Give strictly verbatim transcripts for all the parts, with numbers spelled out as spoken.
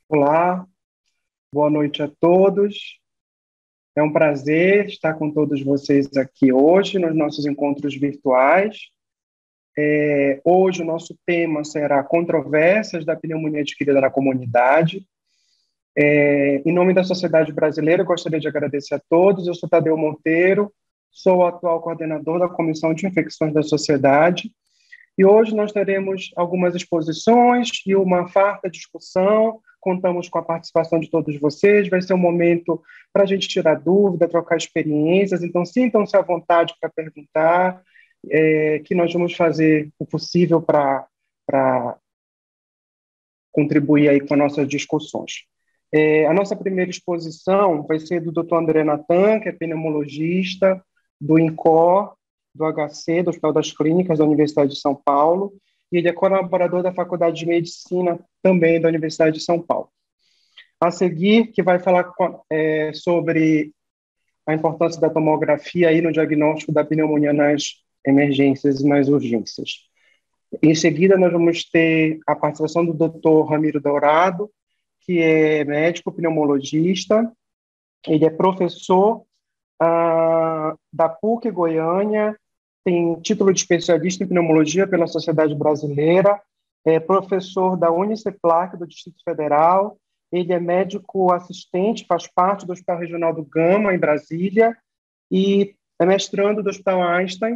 Olá, boa noite a todos. É um prazer estar com todos vocês aqui hoje nos nossos encontros virtuais. É, hoje o nosso tema será controvérsias da pneumonia adquirida na comunidade. É, em nome da Sociedade Brasileira, eu gostaria de agradecer a todos. Eu sou Tadeu Monteiro, sou o atual coordenador da Comissão de Infecções da Sociedade. E hoje nós teremos algumas exposições e uma farta discussão. Contamos com a participação de todos vocês. Vai ser um momento para a gente tirar dúvida, trocar experiências. Então, sintam-se à vontade para perguntar, é, que nós vamos fazer o possível para para contribuir aí com as nossas discussões. É, a nossa primeira exposição vai ser do doutor André Natan, que é pneumologista do INCOR, do H C, do Hospital das Clínicas da Universidade de São Paulo, e ele é colaborador da Faculdade de Medicina também da Universidade de São Paulo. A seguir, que vai falar é, sobre a importância da tomografia aí no diagnóstico da pneumonia nas emergências e nas urgências. Em seguida, nós vamos ter a participação do doutor Ramiro Dourado, que é médico pneumologista, ele é professor ah, da PUC Goiânia, tem título de especialista em pneumologia pela Sociedade Brasileira, é professor da Uniceplac do Distrito Federal, ele é médico assistente, faz parte do Hospital Regional do Gama, em Brasília, e é mestrando do Hospital Einstein.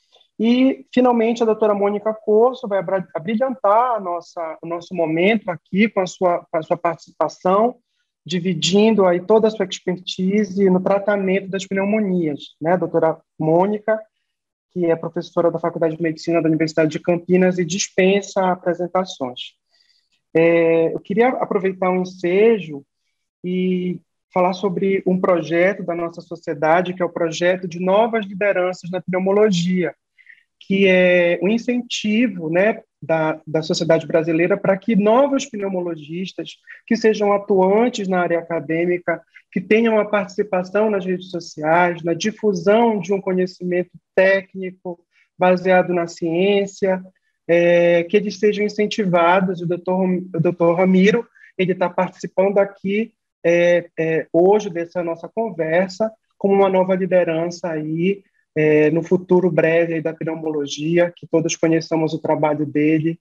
E, finalmente, a doutora Mônica Corso vai abrilhantar a nossa, o nosso momento aqui com a sua, com a sua participação, dividindo aí toda a sua expertise no tratamento das pneumonias, né? A doutora Mônica, que é professora da Faculdade de Medicina da Universidade de Campinas e dispensa apresentações. É, eu queria aproveitar o ensejo e falar sobre um projeto da nossa sociedade, que é o projeto de novas lideranças na pneumologia, que é um incentivo, né, da, da sociedade brasileira para que novos pneumologistas que sejam atuantes na área acadêmica, que tenham uma participação nas redes sociais, na difusão de um conhecimento técnico baseado na ciência, é, que eles sejam incentivados. O doutor, o doutor Ramiro, ele está participando aqui é, é, hoje dessa nossa conversa como uma nova liderança aí, É, no futuro breve aí da pneumologia, que todos conheçamos o trabalho dele,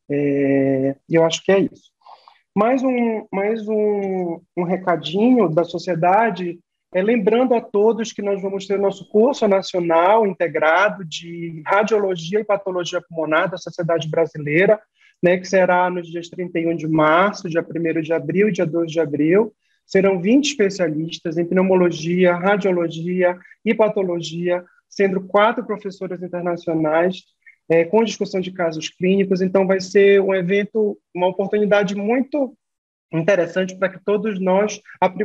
é, e eu acho que é isso. Mais um, mais um, um recadinho da sociedade, é, lembrando a todos que nós vamos ter nosso curso nacional integrado de radiologia e patologia pulmonar da Sociedade Brasileira, né, que será nos dias trinta e um de março, dia primeiro de abril e dia dois de abril. Serão vinte especialistas em pneumologia, radiologia e patologia, sendo quatro professoras internacionais, é, com discussão de casos clínicos. Então, vai ser um evento, uma oportunidade muito interessante para que todos nós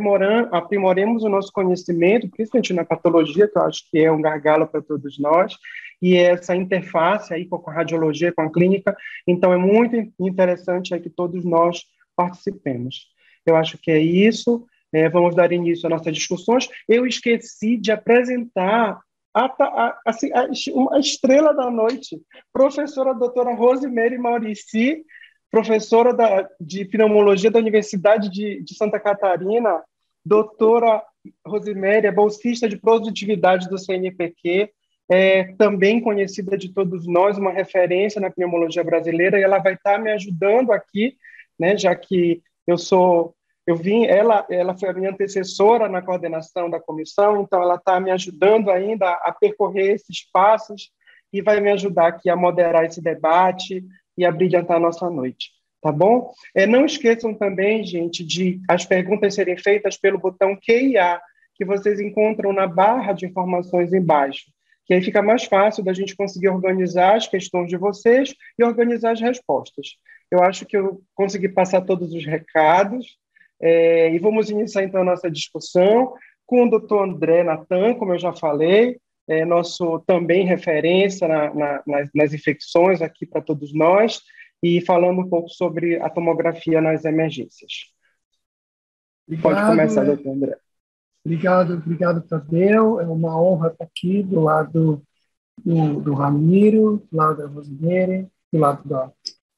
aprimoremos o nosso conhecimento, principalmente na patologia, que eu acho que é um gargalo para todos nós, e essa interface aí com a radiologia, com a clínica. Então, é muito interessante aí que todos nós participemos. Eu acho que é isso. É, vamos dar início às nossas discussões. Eu esqueci de apresentar A, a, assim, a, a estrela da noite, professora doutora Rosemary Maurici, professora da, de pneumologia da Universidade de, de Santa Catarina, doutora Rosemary é bolsista de produtividade do C N P Q, é também conhecida de todos nós, uma referência na pneumologia brasileira, e ela vai estar me ajudando aqui, né, já que eu sou... Eu vim, ela, ela foi a minha antecessora na coordenação da comissão, então ela está me ajudando ainda a percorrer esses passos e vai me ajudar aqui a moderar esse debate e a brilhantar a nossa noite, tá bom? É, não esqueçam também, gente, de as perguntas serem feitas pelo botão Q e A, que vocês encontram na barra de informações embaixo, que aí fica mais fácil da gente conseguir organizar as questões de vocês e organizar as respostas. Eu acho que eu consegui passar todos os recados. É, e vamos iniciar, então, a nossa discussão com o doutor André Natan, como eu já falei, é nosso também referência na, na, nas, nas infecções aqui para todos nós, e falando um pouco sobre a tomografia nas emergências. Obrigado, Pode começar, doutor André. Obrigado, obrigado, Tadeu. É uma honra estar aqui do lado do, do Ramiro, do lado da Rosemary, do lado da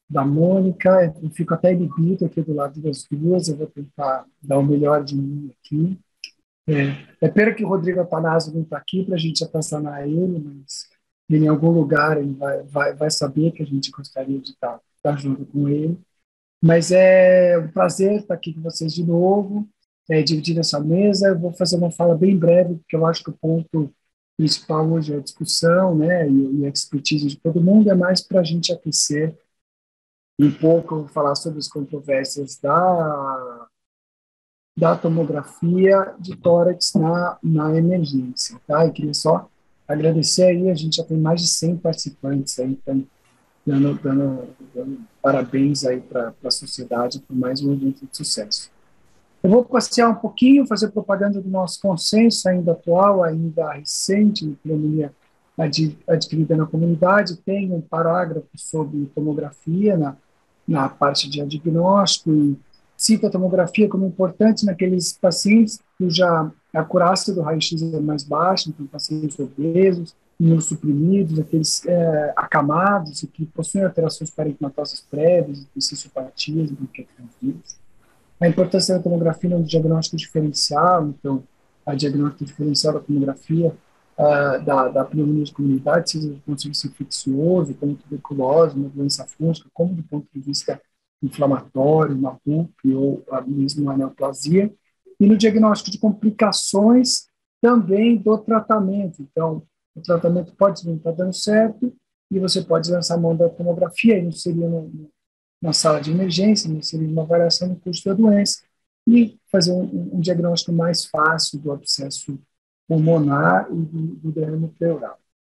da Mônica. Eu fico até inibido aqui do lado das duas, eu vou tentar dar o melhor de mim aqui. É, é pena que o Rodrigo Atanásio não está aqui para a gente atazanar ele, mas em algum lugar ele vai, vai, vai saber que a gente gostaria de estar, estar junto com ele. Mas é um prazer estar aqui com vocês de novo, é, dividir essa mesa. Eu vou fazer uma fala bem breve, porque eu acho que o ponto principal hoje é a discussão, né, e, e a expertise de todo mundo, é mais para a gente aquecer um pouco. Eu vou falar sobre as controvérsias da, da tomografia de tórax na, na emergência, tá? Eu queria só agradecer aí, a gente já tem mais de cem participantes aí, então, dando, dando, dando parabéns aí para a sociedade por mais um evento de sucesso. Eu vou passear um pouquinho, fazer propaganda do nosso consenso ainda atual, ainda recente, de pneumonia adquirida na comunidade. Tem um parágrafo sobre tomografia na, na parte de diagnóstico e cita a tomografia como importante naqueles pacientes cuja acurácia do raio-x é mais baixa, então pacientes obesos, imunossuprimidos, aqueles é, acamados e que possuem alterações parenquimatosas prévias, cistopatias, bronquiectasias. A importância da tomografia no diagnóstico diferencial, então, a diagnóstico diferencial da tomografia uh, da, da pneumonia de comunidade, seja do ponto de vista infeccioso, como tuberculose, uma doença fúngica, como do ponto de vista inflamatório, uma P U P ou a mesmo uma neoplasia, e no diagnóstico de complicações também do tratamento. Então, o tratamento pode não estar dando certo e você pode lançar a mão da tomografia, e não seria no, na sala de emergência, não seria uma variação no curso da doença, e fazer um, um diagnóstico mais fácil do abscesso pulmonar e do, do derrame pleural.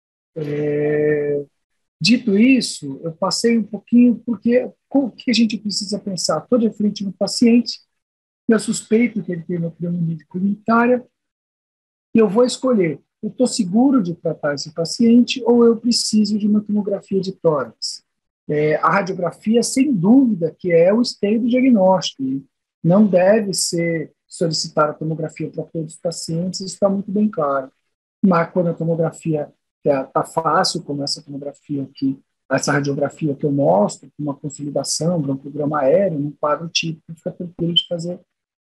É, dito isso, eu passei um pouquinho, porque o que a gente precisa pensar? Estou de frente no paciente, eu suspeito que ele tem uma pneumonia comunitária, e eu vou escolher, eu estou seguro de tratar esse paciente ou eu preciso de uma tomografia de tórax? É, a radiografia, sem dúvida, que é o esteio do diagnóstico, e não deve ser solicitar a tomografia para todos os pacientes, isso está muito bem claro. Mas quando a tomografia está fácil, como essa tomografia aqui, essa radiografia que eu mostro, com uma consolidação, broncograma aéreo, um quadro típico, fica tranquilo de fazer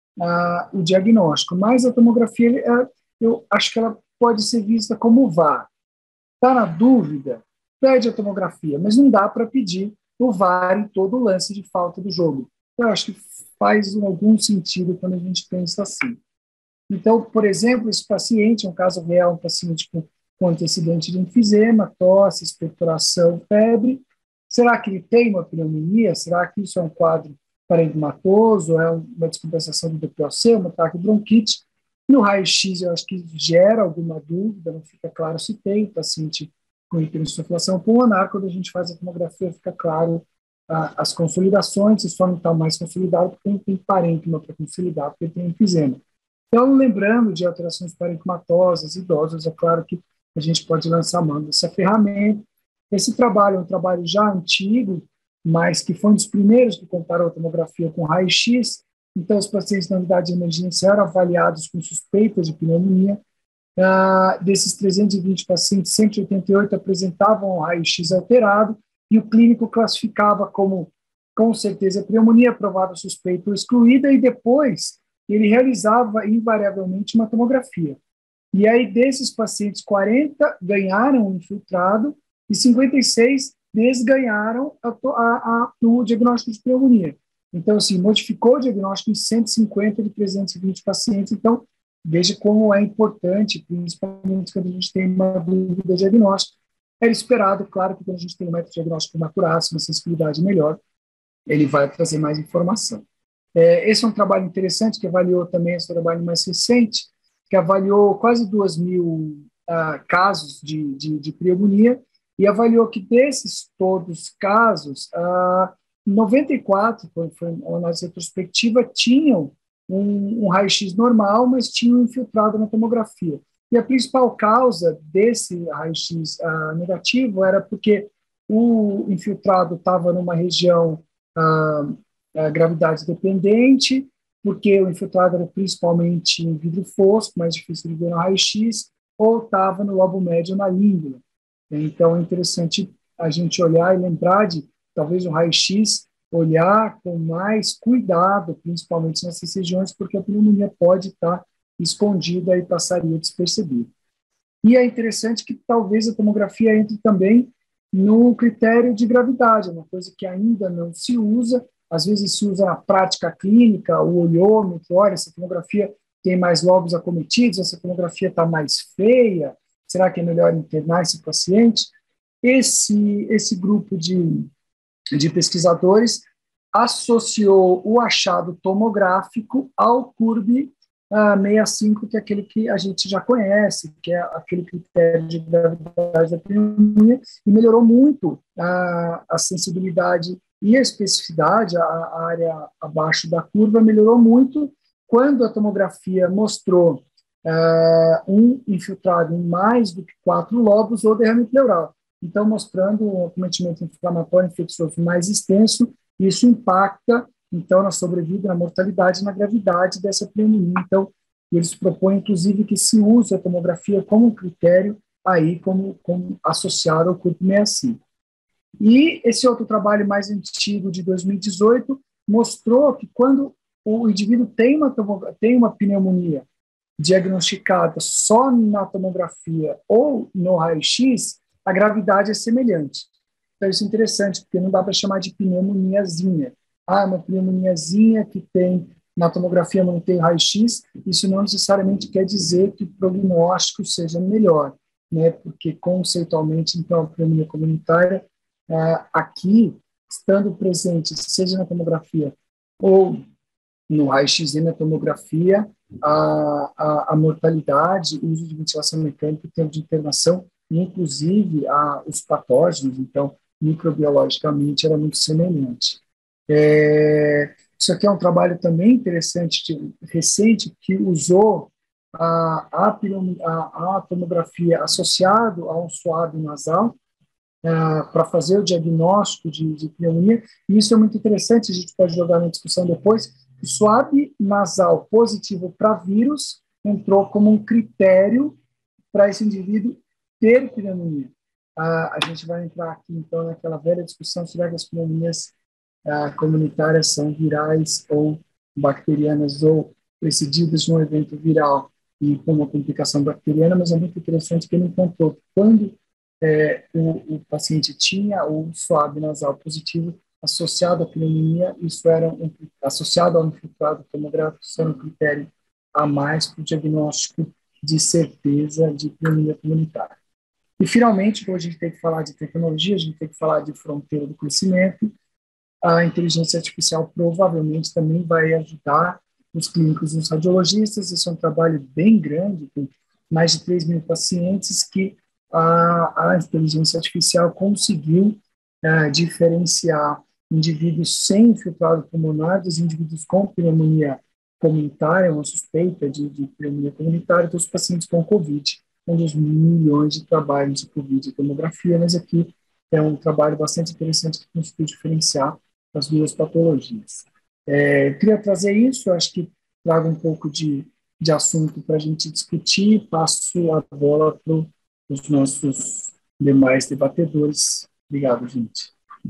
ah, o diagnóstico. Mas a tomografia, é, eu acho que ela pode ser vista como V A R. Está na dúvida? Pede a tomografia, mas não dá para pedir o V A R em todo o lance de falta do jogo. Eu acho que faz algum sentido quando a gente pensa assim. Então, por exemplo, esse paciente, um caso real, um paciente com, com antecedente de enfisema, tosse, expectoração, febre. Será que ele tem uma pneumonia? Será que isso é um quadro parenquimatoso? É uma descompensação do D P O C, uma bronquite? No raio-x, eu acho que gera alguma dúvida, não fica claro se tem o paciente com hiperinsuflação pulmonar. Quando a gente faz a tomografia, fica claro ah, as consolidações, se só não está mais consolidado, porque não tem parênquima para consolidar, porque tem enfisema. Então, lembrando de alterações parenquimatosas, idosas, é claro que a gente pode lançar mão dessa ferramenta. Esse trabalho é um trabalho já antigo, mas que foi um dos primeiros que comparou a tomografia com raio-x. Então, os pacientes na unidade de emergência eram avaliados com suspeita de pneumonia. Ah, desses trezentos e vinte pacientes, cento e oitenta e oito apresentavam raio-x alterado, e o clínico classificava como, com certeza, pneumonia, aprovada, suspeita ou excluída, e depois ele realizava invariavelmente uma tomografia. E aí, desses pacientes, quarenta ganharam o infiltrado e cinquenta e seis desganharam a, a, a, o diagnóstico de pneumonia. Então, assim, modificou o diagnóstico em cento e cinquenta de trezentos e vinte pacientes. Então, veja como é importante, principalmente quando a gente tem uma dúvida diagnóstica. Era esperado, claro, que quando a gente tem um método diagnóstico com acurácia, uma sensibilidade melhor, ele vai trazer mais informação. É, esse é um trabalho interessante que avaliou também esse trabalho mais recente, que avaliou quase duas mil ah, casos de, de, de pneumonia, e avaliou que desses todos casos, ah, noventa e quatro, foi, foi uma análise retrospectiva, tinham um, um raio-x normal, mas tinham infiltrado na tomografia. E a principal causa desse raio-x ah, negativo era porque o infiltrado estava numa região ah, ah, gravidade dependente, porque o infiltrado era principalmente em vidro fosco, mais difícil de ver no raio-x, ou estava no lobo médio na língua. Então, é interessante a gente olhar e lembrar de talvez o raio-x olhar com mais cuidado, principalmente nessas regiões, porque a pneumonia pode estar escondida e passaria despercebida. E é interessante que talvez a tomografia entre também no critério de gravidade, uma coisa que ainda não se usa, às vezes se usa na prática clínica, o olhômetro, olha, essa tomografia tem mais lobos acometidos, essa tomografia está mais feia, será que é melhor internar esse paciente? Esse, esse grupo de, de pesquisadores associou o achado tomográfico ao C U R B uh, sessenta e cinco, que é aquele que a gente já conhece, que é aquele critério de gravidade da pneumonia, e melhorou muito uh, a sensibilidade e a especificidade, a, a área abaixo da curva melhorou muito quando a tomografia mostrou uh, um infiltrado em mais do que quatro lobos ou derrame pleural. Então, mostrando um acometimento inflamatório infeccioso mais extenso, isso impacta, então, na sobrevida, na mortalidade e na gravidade dessa pneumonia. Então, eles propõem, inclusive, que se use a tomografia como critério aí, como, como associado ao C U R B sessenta e cinco. E esse outro trabalho mais antigo, de dois mil e dezoito, mostrou que quando o indivíduo tem uma, tem uma pneumonia diagnosticada só na tomografia ou no raio-x, a gravidade é semelhante. Então, isso é interessante, porque não dá para chamar de pneumoniazinha. Ah, uma pneumoniazinha que tem na tomografia, não tem raio-x, isso não necessariamente quer dizer que o prognóstico seja melhor, né? Porque, conceitualmente, então, a pneumonia comunitária, ah, aqui, estando presente, seja na tomografia ou no raio-x e na tomografia, a, a, a mortalidade, o uso de ventilação mecânica, o tempo de internação, inclusive a, os patógenos, então, microbiologicamente, era muito semelhante. É, isso aqui é um trabalho também interessante, de, recente, que usou a, a, a, a tomografia associado a um suave nasal uh, para fazer o diagnóstico de, de pneumonia, e isso é muito interessante, a gente pode jogar na discussão depois. O suave nasal positivo para vírus entrou como um critério para esse indivíduo ter pneumonia. Uh, a gente vai entrar aqui, então, naquela velha discussão sobre as pneumonias uh, comunitárias são virais ou bacterianas ou precedidas de um evento viral e com uma complicação bacteriana, mas é muito interessante que ele encontrou que quando é, o, o paciente tinha o suave nasal positivo associado à pneumonia, isso era um, associado ao infiltrado tomográfico, isso era um critério a mais para o diagnóstico de certeza de pneumonia comunitária. E, finalmente, como a gente tem que falar de tecnologia, a gente tem que falar de fronteira do conhecimento, a inteligência artificial provavelmente também vai ajudar os clínicos e os radiologistas. Esse é um trabalho bem grande, com mais de três mil pacientes, que a, a inteligência artificial conseguiu uh, diferenciar indivíduos sem infiltrado pulmonar dos indivíduos com pneumonia comunitária, uma suspeita de, de pneumonia comunitária, dos pacientes com Covid, um dos milhões de trabalhos de Covid e tomografia, mas aqui é um trabalho bastante interessante que conseguiu diferenciar as duas patologias. É, queria trazer isso, acho que trago um pouco de, de assunto para a gente discutir, passo a bola para os nossos demais debatedores. Obrigado, gente.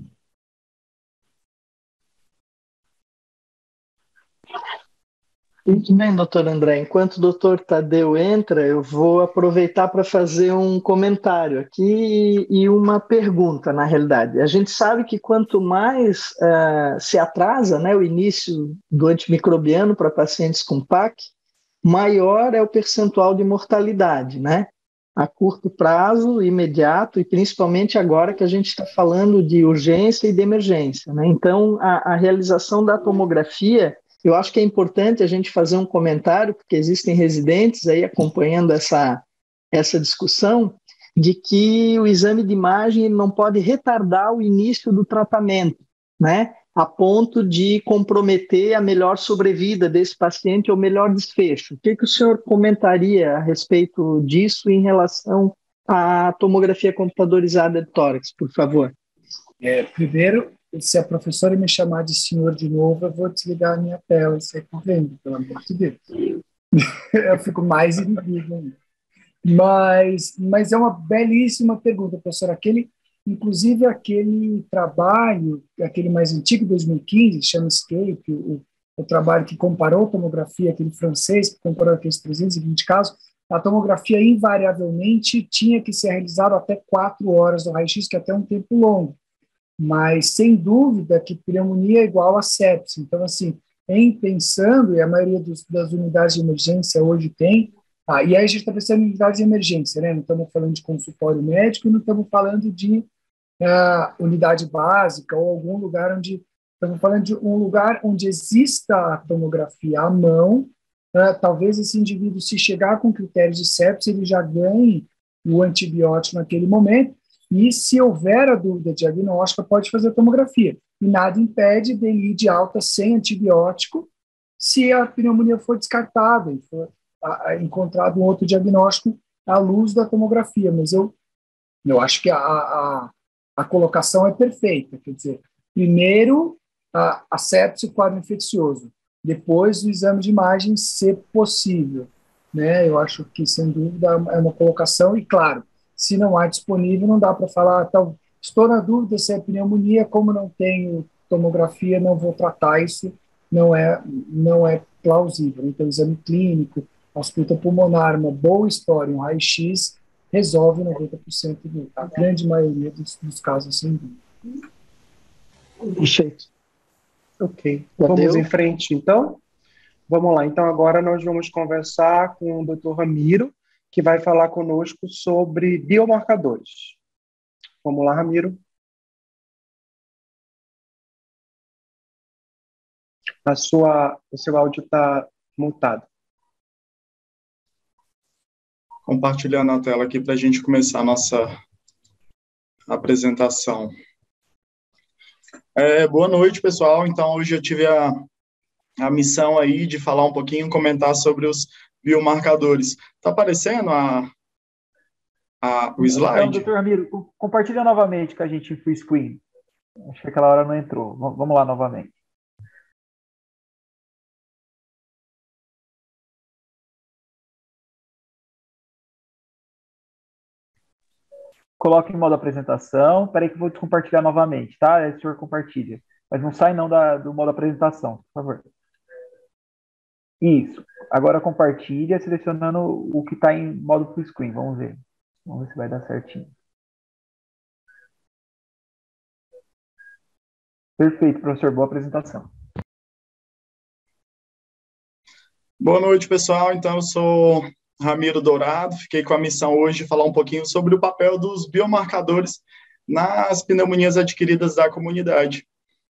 Muito bem, doutor André. Enquanto o doutor Tadeu entra, eu vou aproveitar para fazer um comentário aqui e uma pergunta, na realidade. A gente sabe que quanto mais uh, se atrasa, né, o início do antimicrobiano para pacientes com P A C, maior é o percentual de mortalidade, né? A curto prazo, imediato, e principalmente agora que a gente está falando de urgência e de emergência, né? Então, a, a realização da tomografia, eu acho que é importante a gente fazer um comentário, porque existem residentes aí acompanhando essa, essa discussão, de que o exame de imagem não pode retardar o início do tratamento, né? A ponto de comprometer a melhor sobrevida desse paciente ou melhor desfecho. O que, que o senhor comentaria a respeito disso em relação à tomografia computadorizada de tórax, por favor? É, primeiro, se a professora me chamar de senhor de novo, eu vou desligar a minha tela, isso é correndo, pelo amor de Deus. Eu fico mais inibido ainda. Mas, mas é uma belíssima pergunta, professora. Aquele, inclusive aquele trabalho, aquele mais antigo, dois mil e quinze, chama Escape, o, o trabalho que comparou a tomografia, aquele francês, que comparou aqueles trezentos e vinte casos, a tomografia invariavelmente tinha que ser realizada até quatro horas do raio-x, que é até um tempo longo. Mas, sem dúvida, que pneumonia é igual a sepsis. Então, assim, em pensando, e a maioria dos, das unidades de emergência hoje tem, ah, e aí a gente está pensando em unidades de emergência, né? Não estamos falando de consultório médico, não estamos falando de uh, unidade básica ou algum lugar onde... Estamos falando de um lugar onde exista a tomografia à mão. Uh, talvez esse indivíduo, se chegar com critérios de sepsis, ele já ganhe o antibiótico naquele momento, e se houver a dúvida diagnóstica, pode fazer a tomografia. E nada impede dele ir de alta sem antibiótico, se a pneumonia for descartada e for a, a, encontrado um outro diagnóstico à luz da tomografia. Mas eu, eu acho que a, a, a colocação é perfeita. Quer dizer, primeiro a, a sepse, o quadro infeccioso. Depois o exame de imagem, se possível. Né? Eu acho que, sem dúvida, é uma colocação. E, claro, se não há disponível, não dá para falar, então, estou na dúvida se é pneumonia, como não tenho tomografia, não vou tratar isso, não é, não é plausível. Então, exame clínico, ausculta pulmonar, uma boa história, um raio-x, resolve noventa por cento, do, a grande maioria dos, dos casos, sem dúvida. Perfeito. Ok. Já Vamos deu? em frente, então? Vamos lá. Então, agora nós vamos conversar com o doutor Ramiro, que vai falar conosco sobre biomarcadores. Vamos lá, Ramiro. A sua, o seu áudio está mutado. Compartilhando a tela aqui para a gente começar a nossa apresentação. É, boa noite, pessoal. Então, hoje eu tive a, a missão aí de falar um pouquinho, comentar sobre os biomarcadores. Está aparecendo a, a, o slide? Então, doutor Ramiro, compartilha novamente com a gente em full screen. Acho que aquela hora não entrou. Vamos lá novamente. Coloque em modo apresentação. Espera aí que eu vou compartilhar novamente, tá? Aí o senhor compartilha. Mas não sai não da, do modo apresentação, por favor. Isso. Agora compartilha, selecionando o que está em modo full screen. Vamos ver. Vamos ver se vai dar certinho. Perfeito, professor. Boa apresentação. Boa noite, pessoal. Então, eu sou Ramiro Dourado. Fiquei com a missão hoje de falar um pouquinho sobre o papel dos biomarcadores nas pneumonias adquiridas da comunidade.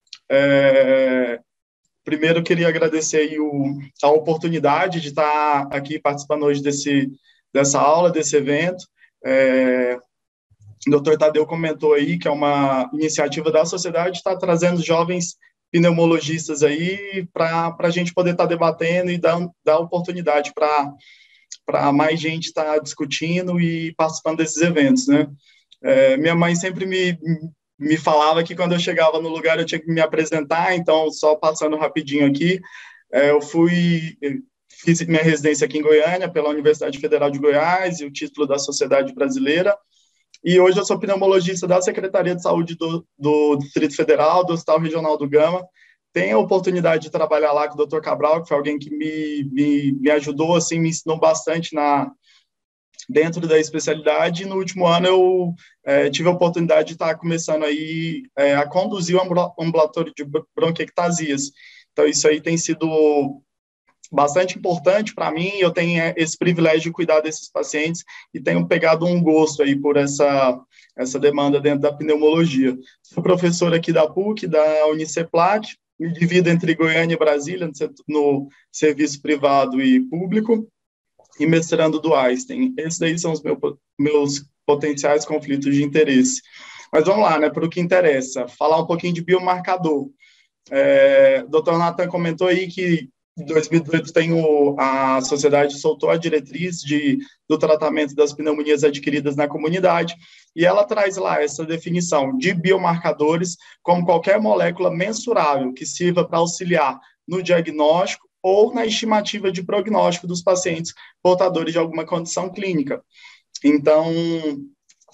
É... Primeiro, eu queria agradecer aí o, a oportunidade de estar aqui participando hoje desse, dessa aula, desse evento. É, o doutor Tadeu comentou aí que é uma iniciativa da sociedade, está trazendo jovens pneumologistas aí para a gente poder estar debatendo e dar, dar oportunidade para mais gente estar discutindo e participando desses eventos, né? É, minha mãe sempre me... me falava que quando eu chegava no lugar eu tinha que me apresentar, então, só passando rapidinho aqui, é, eu fui, fiz minha residência aqui em Goiânia, pela Universidade Federal de Goiás, e o título da Sociedade Brasileira, e hoje eu sou pneumologista da Secretaria de Saúde do, do Distrito Federal, do Hospital Regional do Gama. Tenho a oportunidade de trabalhar lá com o doutor Cabral, que foi alguém que me, me, me ajudou, assim, me ensinou bastante na... dentro da especialidade, e no último ano eu é, tive a oportunidade de estar começando aí é, a conduzir o ambulatório de bronquiectasias. Então, isso aí tem sido bastante importante para mim, eu tenho esse privilégio de cuidar desses pacientes e tenho pegado um gosto aí por essa, essa demanda dentro da pneumologia. Sou professor aqui da P U C, da Uniceplac, me divido entre Goiânia e Brasília, no, no serviço privado e público, e mestrando do Einstein. Esses daí são os meu, meus potenciais conflitos de interesse. Mas vamos lá, né, para o que interessa, falar um pouquinho de biomarcador. É, o doutor Nathan comentou aí que em dois mil e dezoito tem o, a sociedade soltou a diretriz de, do tratamento das pneumonias adquiridas na comunidade, e ela traz lá essa definição de biomarcadores como qualquer molécula mensurável que sirva para auxiliar no diagnóstico ou na estimativa de prognóstico dos pacientes portadores de alguma condição clínica. Então,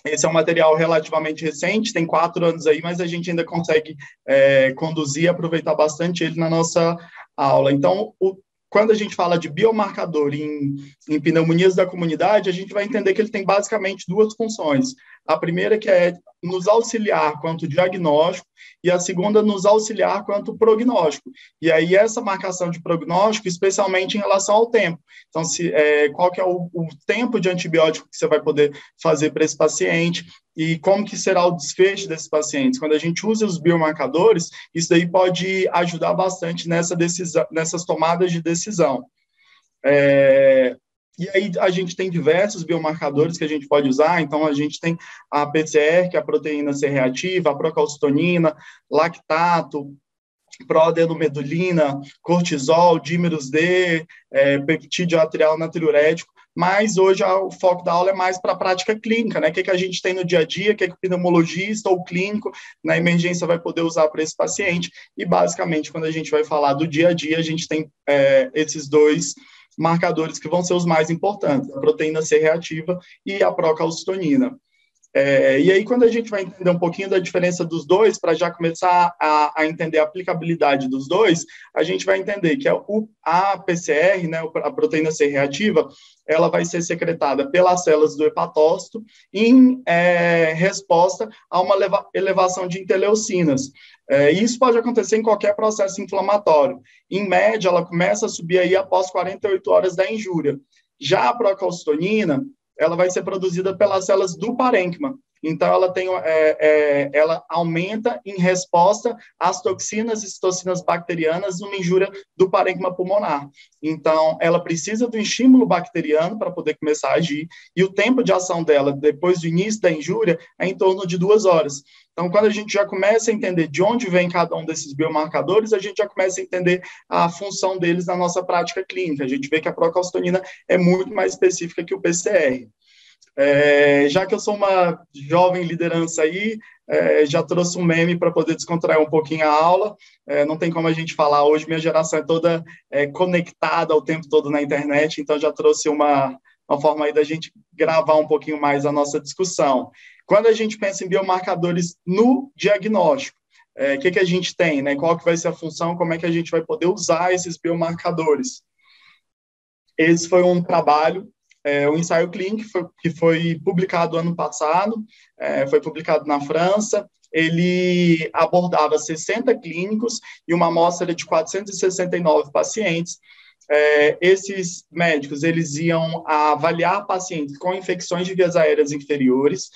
Esse é um material relativamente recente, tem quatro anos aí, mas a gente ainda consegue é, conduzir e aproveitar bastante ele na nossa aula. Então, o, quando a gente fala de biomarcador em, em pneumonias da comunidade, a gente vai entender que ele tem basicamente duas funções. A primeira que é nos auxiliar quanto diagnóstico e a segunda nos auxiliar quanto prognóstico. E aí essa marcação de prognóstico, especialmente em relação ao tempo. Então, se, é, qual que é o, o tempo de antibiótico que você vai poder fazer para esse paciente e como que será o desfecho desses pacientes. Quando a gente usa os biomarcadores, isso daí pode ajudar bastante nessa decisão, nessas tomadas de decisão. É, E aí a gente tem diversos biomarcadores que a gente pode usar, então a gente tem a P C R, que é a proteína C reativa, a procalcitonina, lactato, proadenomedulina, cortisol, dímeros D, é, peptídeo atrial natriurético, mas hoje o foco da aula é mais para a prática clínica, né? O que, que a gente tem no dia a dia, o que, que o pneumologista ou clínico na emergência vai poder usar para esse paciente, e basicamente quando a gente vai falar do dia a dia, a gente tem é, esses dois marcadores que vão ser os mais importantes, a proteína C reativa e a procalcitonina. É, e aí, quando a gente vai entender um pouquinho da diferença dos dois, para já começar a, a entender a aplicabilidade dos dois, a gente vai entender que a, a P C R, né, a proteína C reativa, ela vai ser secretada pelas células do hepatócito em é, resposta a uma eleva, elevação de interleucinas. É, isso pode acontecer em qualquer processo inflamatório. Em média, ela começa a subir aí após quarenta e oito horas da injúria. Já a procalcitonina, ela vai ser produzida pelas células do parênquima. Então, ela, tem, é, é, ela aumenta em resposta às toxinas e citocinas bacterianas numa injúria do parênquima pulmonar. Então, ela precisa do estímulo bacteriano para poder começar a agir, e o tempo de ação dela, depois do início da injúria, é em torno de duas horas. Então, quando a gente já começa a entender de onde vem cada um desses biomarcadores, a gente já começa a entender a função deles na nossa prática clínica. A gente vê que a procalcitonina é muito mais específica que o P C R. É, já que eu sou uma jovem liderança aí, é, já trouxe um meme para poder descontrair um pouquinho a aula. É, não tem como a gente falar hoje, minha geração é toda é, conectada o tempo todo na internet, então já trouxe uma, uma forma aí da gente gravar um pouquinho mais a nossa discussão. Quando a gente pensa em biomarcadores no diagnóstico, o é, que, que a gente tem, né? Qual que vai ser a função, como é que a gente vai poder usar esses biomarcadores? Esse foi um trabalho, é, um ensaio clínico que foi, que foi publicado ano passado, é, foi publicado na França. Ele abordava sessenta clínicos e uma amostra de quatrocentos e sessenta e nove pacientes. É, esses médicos, eles iam avaliar pacientes com infecções de vias aéreas inferiores,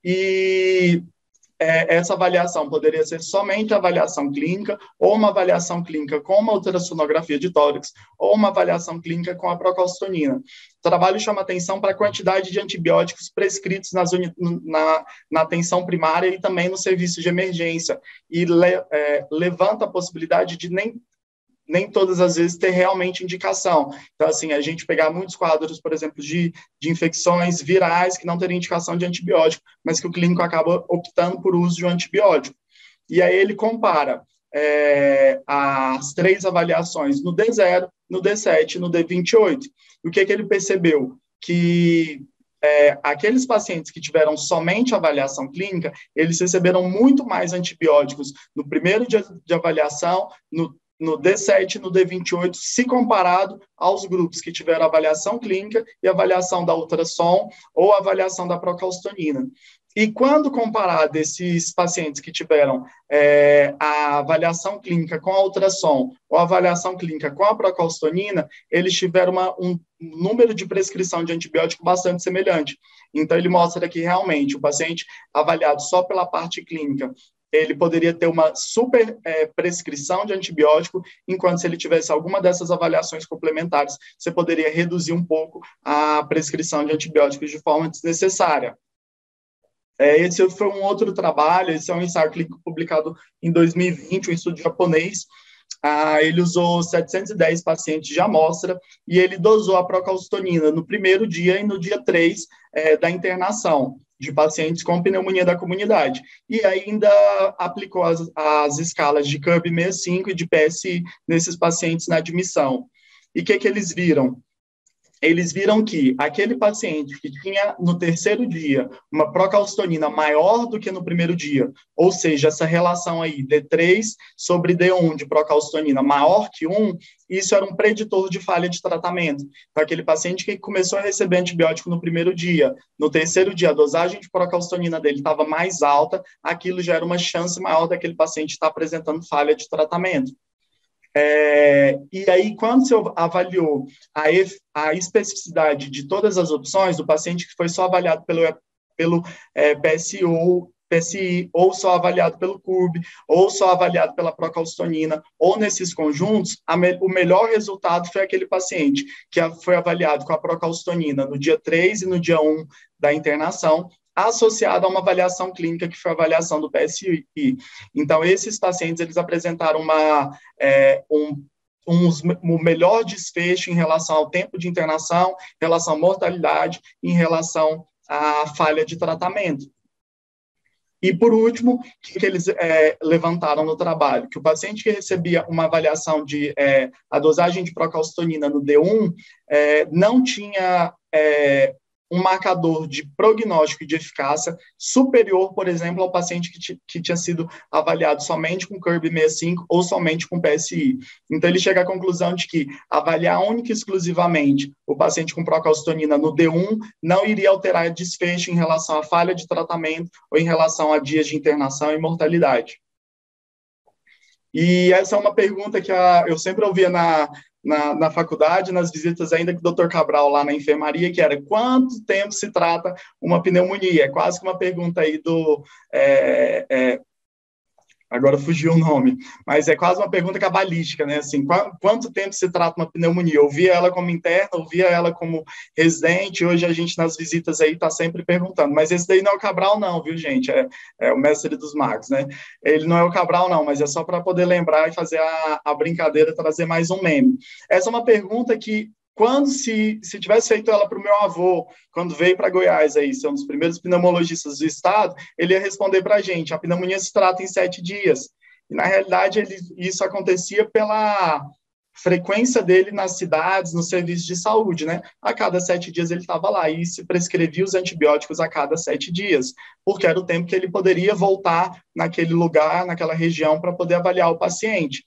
e é, essa avaliação poderia ser somente avaliação clínica, ou uma avaliação clínica com uma ultrassonografia de tórax, ou uma avaliação clínica com a procalcitonina. O trabalho chama atenção para a quantidade de antibióticos prescritos nas na, na atenção primária e também no serviço de emergência, e le, é, levanta a possibilidade de nem nem todas as vezes ter realmente indicação. Então, assim, a gente pegar muitos quadros, por exemplo, de, de infecções virais que não teriam indicação de antibiótico, mas que o clínico acaba optando por uso de um antibiótico. E aí ele compara é, as três avaliações no D zero, no D sete e no D vinte e oito. E o que, que ele percebeu? Que é, aqueles pacientes que tiveram somente avaliação clínica, eles receberam muito mais antibióticos no primeiro dia de avaliação, no no D sete e no D vinte e oito, se comparado aos grupos que tiveram avaliação clínica e avaliação da ultrassom ou avaliação da procalcitonina. E quando comparado desses pacientes que tiveram é, a avaliação clínica com a ultrassom ou a avaliação clínica com a procalcitonina, eles tiveram uma, um número de prescrição de antibiótico bastante semelhante. Então, ele mostra que realmente o paciente avaliado só pela parte clínica, ele poderia ter uma super é, prescrição de antibiótico, enquanto se ele tivesse alguma dessas avaliações complementares, você poderia reduzir um pouco a prescrição de antibióticos de forma desnecessária. É, esse foi um outro trabalho, esse é um ensaio clínico publicado em dois mil e vinte, um estudo japonês. Ah, ele usou setecentos e dez pacientes de amostra e ele dosou a procalcitonina no primeiro dia e no dia três é, da internação de pacientes com pneumonia da comunidade, e ainda aplicou as, as escalas de C U B sessenta e cinco e de P S I nesses pacientes na admissão. E o que, que eles viram? eles viram que aquele paciente que tinha no terceiro dia uma procalcitonina maior do que no primeiro dia, ou seja, essa relação aí D três sobre D um de procalcitonina maior que um, isso era um preditor de falha de tratamento. Então, aquele paciente que começou a receber antibiótico no primeiro dia, no terceiro dia a dosagem de procalcitonina dele estava mais alta, aquilo já era uma chance maior daquele paciente estar apresentando falha de tratamento. É, e aí, quando você avaliou a, a especificidade de todas as opções, do paciente que foi só avaliado pelo, pelo é, P S O, P S I, ou só avaliado pelo C U R B, ou só avaliado pela procalcitonina, ou nesses conjuntos, me, o melhor resultado foi aquele paciente que foi avaliado com a procalcitonina no dia três e no dia um da internação, associado a uma avaliação clínica que foi a avaliação do P S I. Então, esses pacientes, eles apresentaram uma, é, um, um, um melhor desfecho em relação ao tempo de internação, em relação à mortalidade, em relação à falha de tratamento. E, por último, o que eles é, levantaram no trabalho? Que o paciente que recebia uma avaliação de é, a dosagem de procalcitonina no D um é, não tinha é, um marcador de prognóstico e de eficácia superior, por exemplo, ao paciente que, que tinha sido avaliado somente com C U R B sessenta e cinco ou somente com P S I. Então, ele chega à conclusão de que avaliar única e exclusivamente o paciente com procalcitonina no D um não iria alterar desfecho em relação à falha de tratamento ou em relação a dias de internação e mortalidade. E essa é uma pergunta que a, eu sempre ouvia na, na, na faculdade, nas visitas ainda com o doutor Cabral lá na enfermaria, que era quanto tempo se trata uma pneumonia? É quase que uma pergunta aí do... É, é, agora fugiu o nome, mas é quase uma pergunta cabalística, né? Assim, qu quanto tempo se trata uma pneumonia? Eu via ela como interna, eu via ela como residente, hoje a gente nas visitas aí está sempre perguntando, mas esse daí não é o Cabral não, viu, gente? É, é o mestre dos magos, né? Ele não é o Cabral não, mas é só para poder lembrar e fazer a, a brincadeira, trazer mais um meme. Essa é uma pergunta que quando se, se tivesse feito ela para o meu avô, quando veio para Goiás, aí, ser um dos primeiros pneumologistas do estado, ele ia responder para a gente, a pneumonia se trata em sete dias. E, na realidade, ele, isso acontecia pela frequência dele nas cidades, nos serviços de saúde, né? A cada sete dias ele estava lá e se prescrevia os antibióticos a cada sete dias, porque era o tempo que ele poderia voltar naquele lugar, naquela região, para poder avaliar o paciente.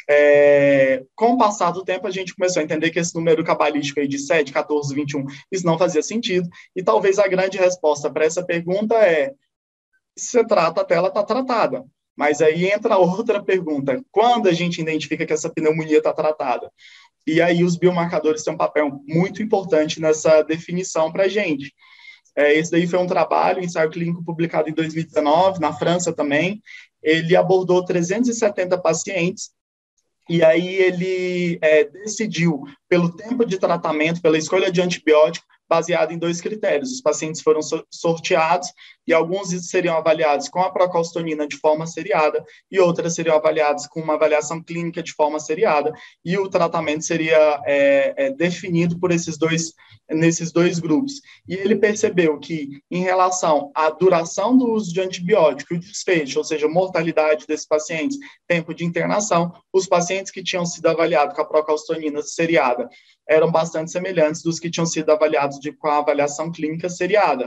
É, com o passar do tempo, a gente começou a entender que esse número cabalístico aí de sete, quatorze, vinte e um, isso não fazia sentido, e talvez a grande resposta para essa pergunta é, se você trata até ela está tratada, mas aí entra outra pergunta, quando a gente identifica que essa pneumonia está tratada? E aí os biomarcadores têm um papel muito importante nessa definição para a gente. É, esse daí foi um trabalho, um ensaio clínico publicado em dois mil e dezenove, na França também, ele abordou trezentos e setenta pacientes, e aí ele é, decidiu, pelo tempo de tratamento, pela escolha de antibiótico, baseado em dois critérios. Os pacientes foram sorteados e alguns seriam avaliados com a procalcitonina de forma seriada e outras seriam avaliadas com uma avaliação clínica de forma seriada e o tratamento seria é, é, definido por esses dois, nesses dois grupos. E ele percebeu que, em relação à duração do uso de antibiótico e o desfecho, ou seja, mortalidade desses pacientes, tempo de internação, os pacientes que tinham sido avaliados com a procalcitonina seriada eram bastante semelhantes dos que tinham sido avaliados de, com a avaliação clínica seriada.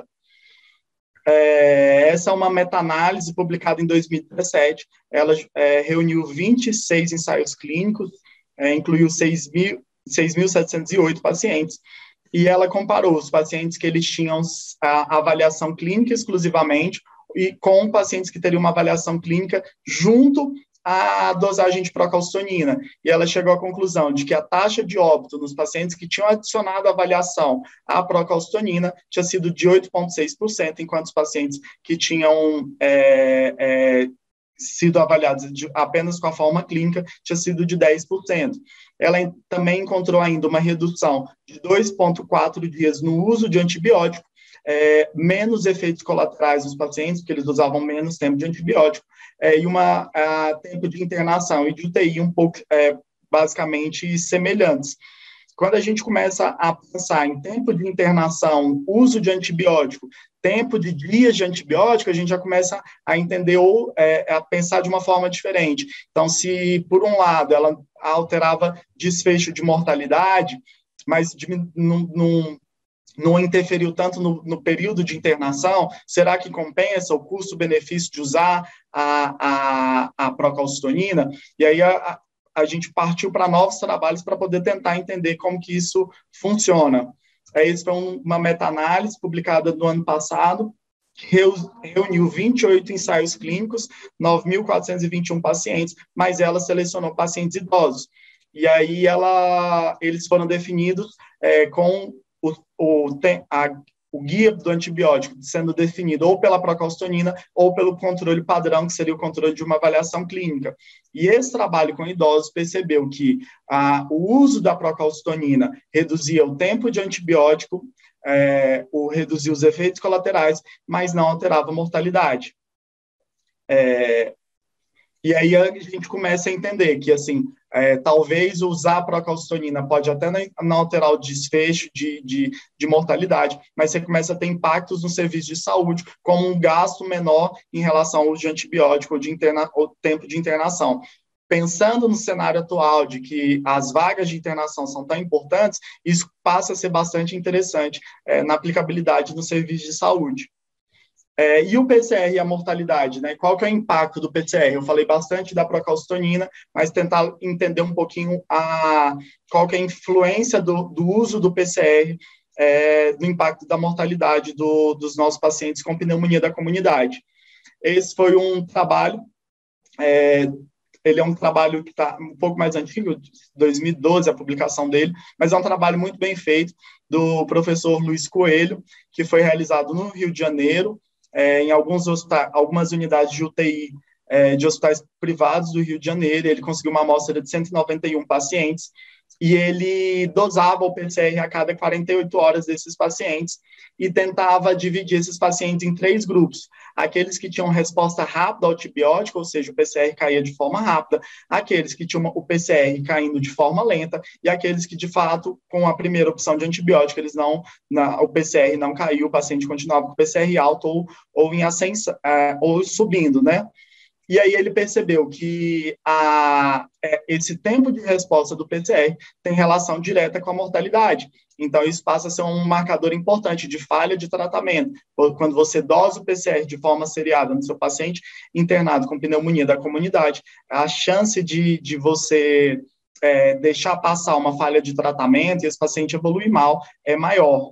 É, essa é uma meta-análise publicada em dois mil e dezessete, ela é, reuniu vinte e seis ensaios clínicos, é, incluiu seis mil setecentos e oito pacientes, e ela comparou os pacientes que eles tinham a avaliação clínica exclusivamente e com pacientes que teriam uma avaliação clínica junto a dosagem de procalcitonina, e ela chegou à conclusão de que a taxa de óbito nos pacientes que tinham adicionado a avaliação à procalcitonina tinha sido de oito vírgula seis por cento, enquanto os pacientes que tinham é, é, sido avaliados de, apenas com a forma clínica tinha sido de dez por cento. Ela também encontrou ainda uma redução de dois vírgula quatro dias no uso de antibiótico, É, menos efeitos colaterais nos pacientes, porque eles usavam menos tempo de antibiótico, é, e uma a, tempo de internação e de U T I um pouco, é, basicamente, semelhantes. Quando a gente começa a pensar em tempo de internação, uso de antibiótico, tempo de dias de antibiótico, a gente já começa a entender ou é, a pensar de uma forma diferente. Então, se, por um lado, ela alterava desfecho de mortalidade, mas não, não, não interferiu tanto no, no período de internação, será que compensa o custo-benefício de usar a, a, a procalcitonina? E aí a, a, a gente partiu para novos trabalhos para poder tentar entender como que isso funciona. Essa foi uma meta-análise publicada no ano passado, que reuniu vinte e oito ensaios clínicos, nove mil quatrocentos e vinte e um pacientes, mas ela selecionou pacientes idosos. E aí ela, eles foram definidos é, com o, o, a, o guia do antibiótico sendo definido ou pela procalcitonina ou pelo controle padrão, que seria o controle de uma avaliação clínica. E esse trabalho com idosos percebeu que a, o uso da procalcitonina reduzia o tempo de antibiótico, é, o, reduzia os efeitos colaterais, mas não alterava a mortalidade. É, e aí a gente começa a entender que, assim, é, talvez usar a procalcitonina pode até não alterar o desfecho de, de, de mortalidade, mas você começa a ter impactos no serviço de saúde, como um gasto menor em relação ao uso de antibiótico ou de interna, ou tempo de internação. Pensando no cenário atual de que as vagas de internação são tão importantes, isso passa a ser bastante interessante é, na aplicabilidade no serviço de saúde. É, e o P C R e a mortalidade, né? Qual que é o impacto do P C R? Eu falei bastante da procalcitonina, mas tentar entender um pouquinho a, qual que é a influência do, do uso do P C R é, no impacto da mortalidade do, dos nossos pacientes com pneumonia da comunidade. Esse foi um trabalho, é, ele é um trabalho que está um pouco mais antigo, dois mil e doze, a publicação dele, mas é um trabalho muito bem feito do professor Luiz Coelho, que foi realizado no Rio de Janeiro, É, em alguns algumas unidades de U T I é, de hospitais privados do Rio de Janeiro. Ele conseguiu uma amostra de cento e noventa e um pacientes e ele dosava o P C R a cada quarenta e oito horas desses pacientes e tentava dividir esses pacientes em três grupos. Aqueles que tinham resposta rápida ao antibiótico, ou seja, o P C R caía de forma rápida, aqueles que tinham o P C R caindo de forma lenta e aqueles que, de fato, com a primeira opção de antibiótico, eles não, na, o P C R não caiu, o paciente continuava com o P C R alto ou, ou em ascensão, uh, ou subindo, né? E aí ele percebeu que a, esse tempo de resposta do P C R tem relação direta com a mortalidade. Então, isso passa a ser um marcador importante de falha de tratamento. Quando você dosa o P C R de forma seriada no seu paciente internado com pneumonia da comunidade, a chance de, de você é, deixar passar uma falha de tratamento e esse paciente evoluir mal é maior.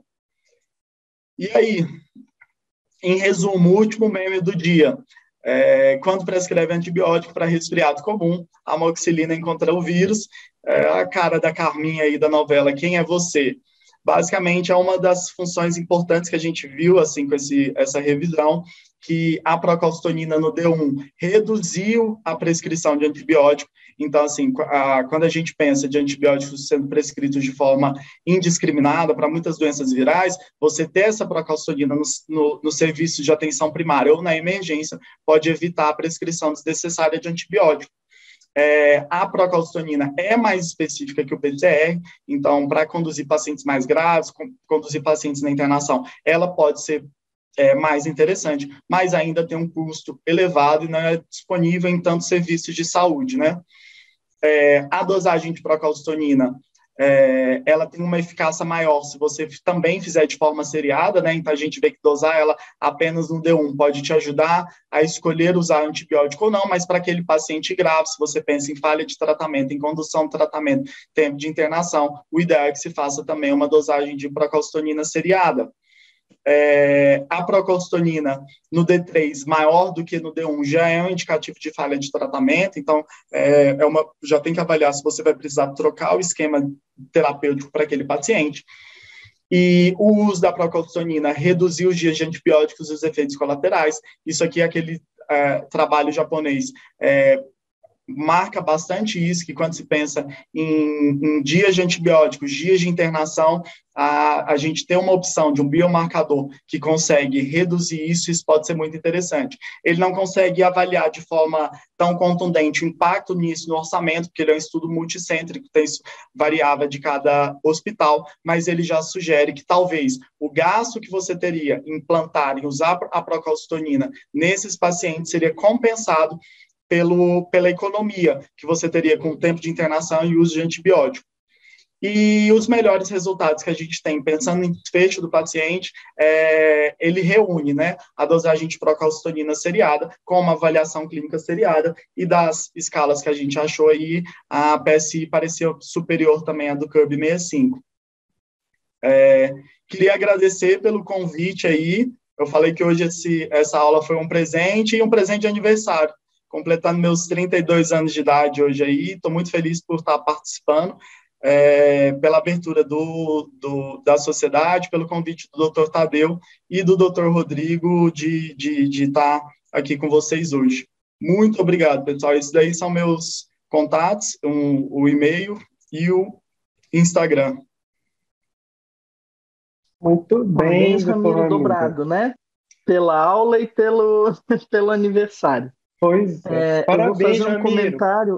E aí, em resumo, o último meme do dia. É, quando prescreve antibiótico para resfriado comum, a amoxicilina encontra o vírus, é, a cara da Carminha aí da novela Quem é Você? Basicamente, é uma das funções importantes que a gente viu assim, com esse, essa revisão, que a procalcitonina no D um reduziu a prescrição de antibiótico. Então, assim, a, quando a gente pensa de antibióticos sendo prescritos de forma indiscriminada para muitas doenças virais, você ter essa procalcitonina no, no, no serviço de atenção primária ou na emergência pode evitar a prescrição desnecessária de antibiótico. É, a procalcitonina é mais específica que o P C R, então, para conduzir pacientes mais graves, conduzir pacientes na internação, ela pode ser é, mais interessante, mas ainda tem um custo elevado e não é disponível em tantos serviços de saúde, né? É, a dosagem de procalcitonina, é, ela tem uma eficácia maior se você também fizer de forma seriada, né? Então a gente vê que dosar ela apenas no D um pode te ajudar a escolher usar antibiótico ou não, mas para aquele paciente grave, se você pensa em falha de tratamento, em condução do tratamento, tempo de internação, o ideal é que se faça também uma dosagem de procalcitonina seriada. É, a procalcitonina no D três maior do que no D um já é um indicativo de falha de tratamento, então é, é uma, já tem que avaliar se você vai precisar trocar o esquema terapêutico para aquele paciente. E o uso da procalcitonina reduziu os dias de antibióticos e os efeitos colaterais. Isso aqui é aquele é, trabalho japonês é, marca bastante isso, que quando se pensa em, em dias de antibióticos, dias de internação, a, a gente ter uma opção de um biomarcador que consegue reduzir isso, isso pode ser muito interessante. Ele não consegue avaliar de forma tão contundente o impacto nisso no orçamento, porque ele é um estudo multicêntrico, tem isso variável de cada hospital, mas ele já sugere que talvez o gasto que você teria em implantar e usar a procalcitonina nesses pacientes seria compensado Pelo, pela economia que você teria com o tempo de internação e uso de antibiótico. E os melhores resultados que a gente tem, pensando em desfecho do paciente, é, ele reúne, né, a dosagem de procalcitonina seriada com uma avaliação clínica seriada, e das escalas que a gente achou aí, a P S I pareceu superior também à do C U B sessenta e cinco. É, queria agradecer pelo convite aí. Eu falei que hoje esse, essa aula foi um presente, e um presente de aniversário, completando meus trinta e dois anos de idade hoje aí. Estou muito feliz por estar participando. É, pela abertura do, do, da sociedade, pelo convite do doutor Tadeu e do doutor Rodrigo de, de, de estar aqui com vocês hoje. Muito obrigado, pessoal. Esses daí são meus contatos, um, o e-mail e o Instagram. Muito bem, Parabéns, doutor Ramiro, dobrado, né? Pela aula e pelo, pelo aniversário. Pois é. É, Parabéns, eu vou fazer um Ramiro. comentário...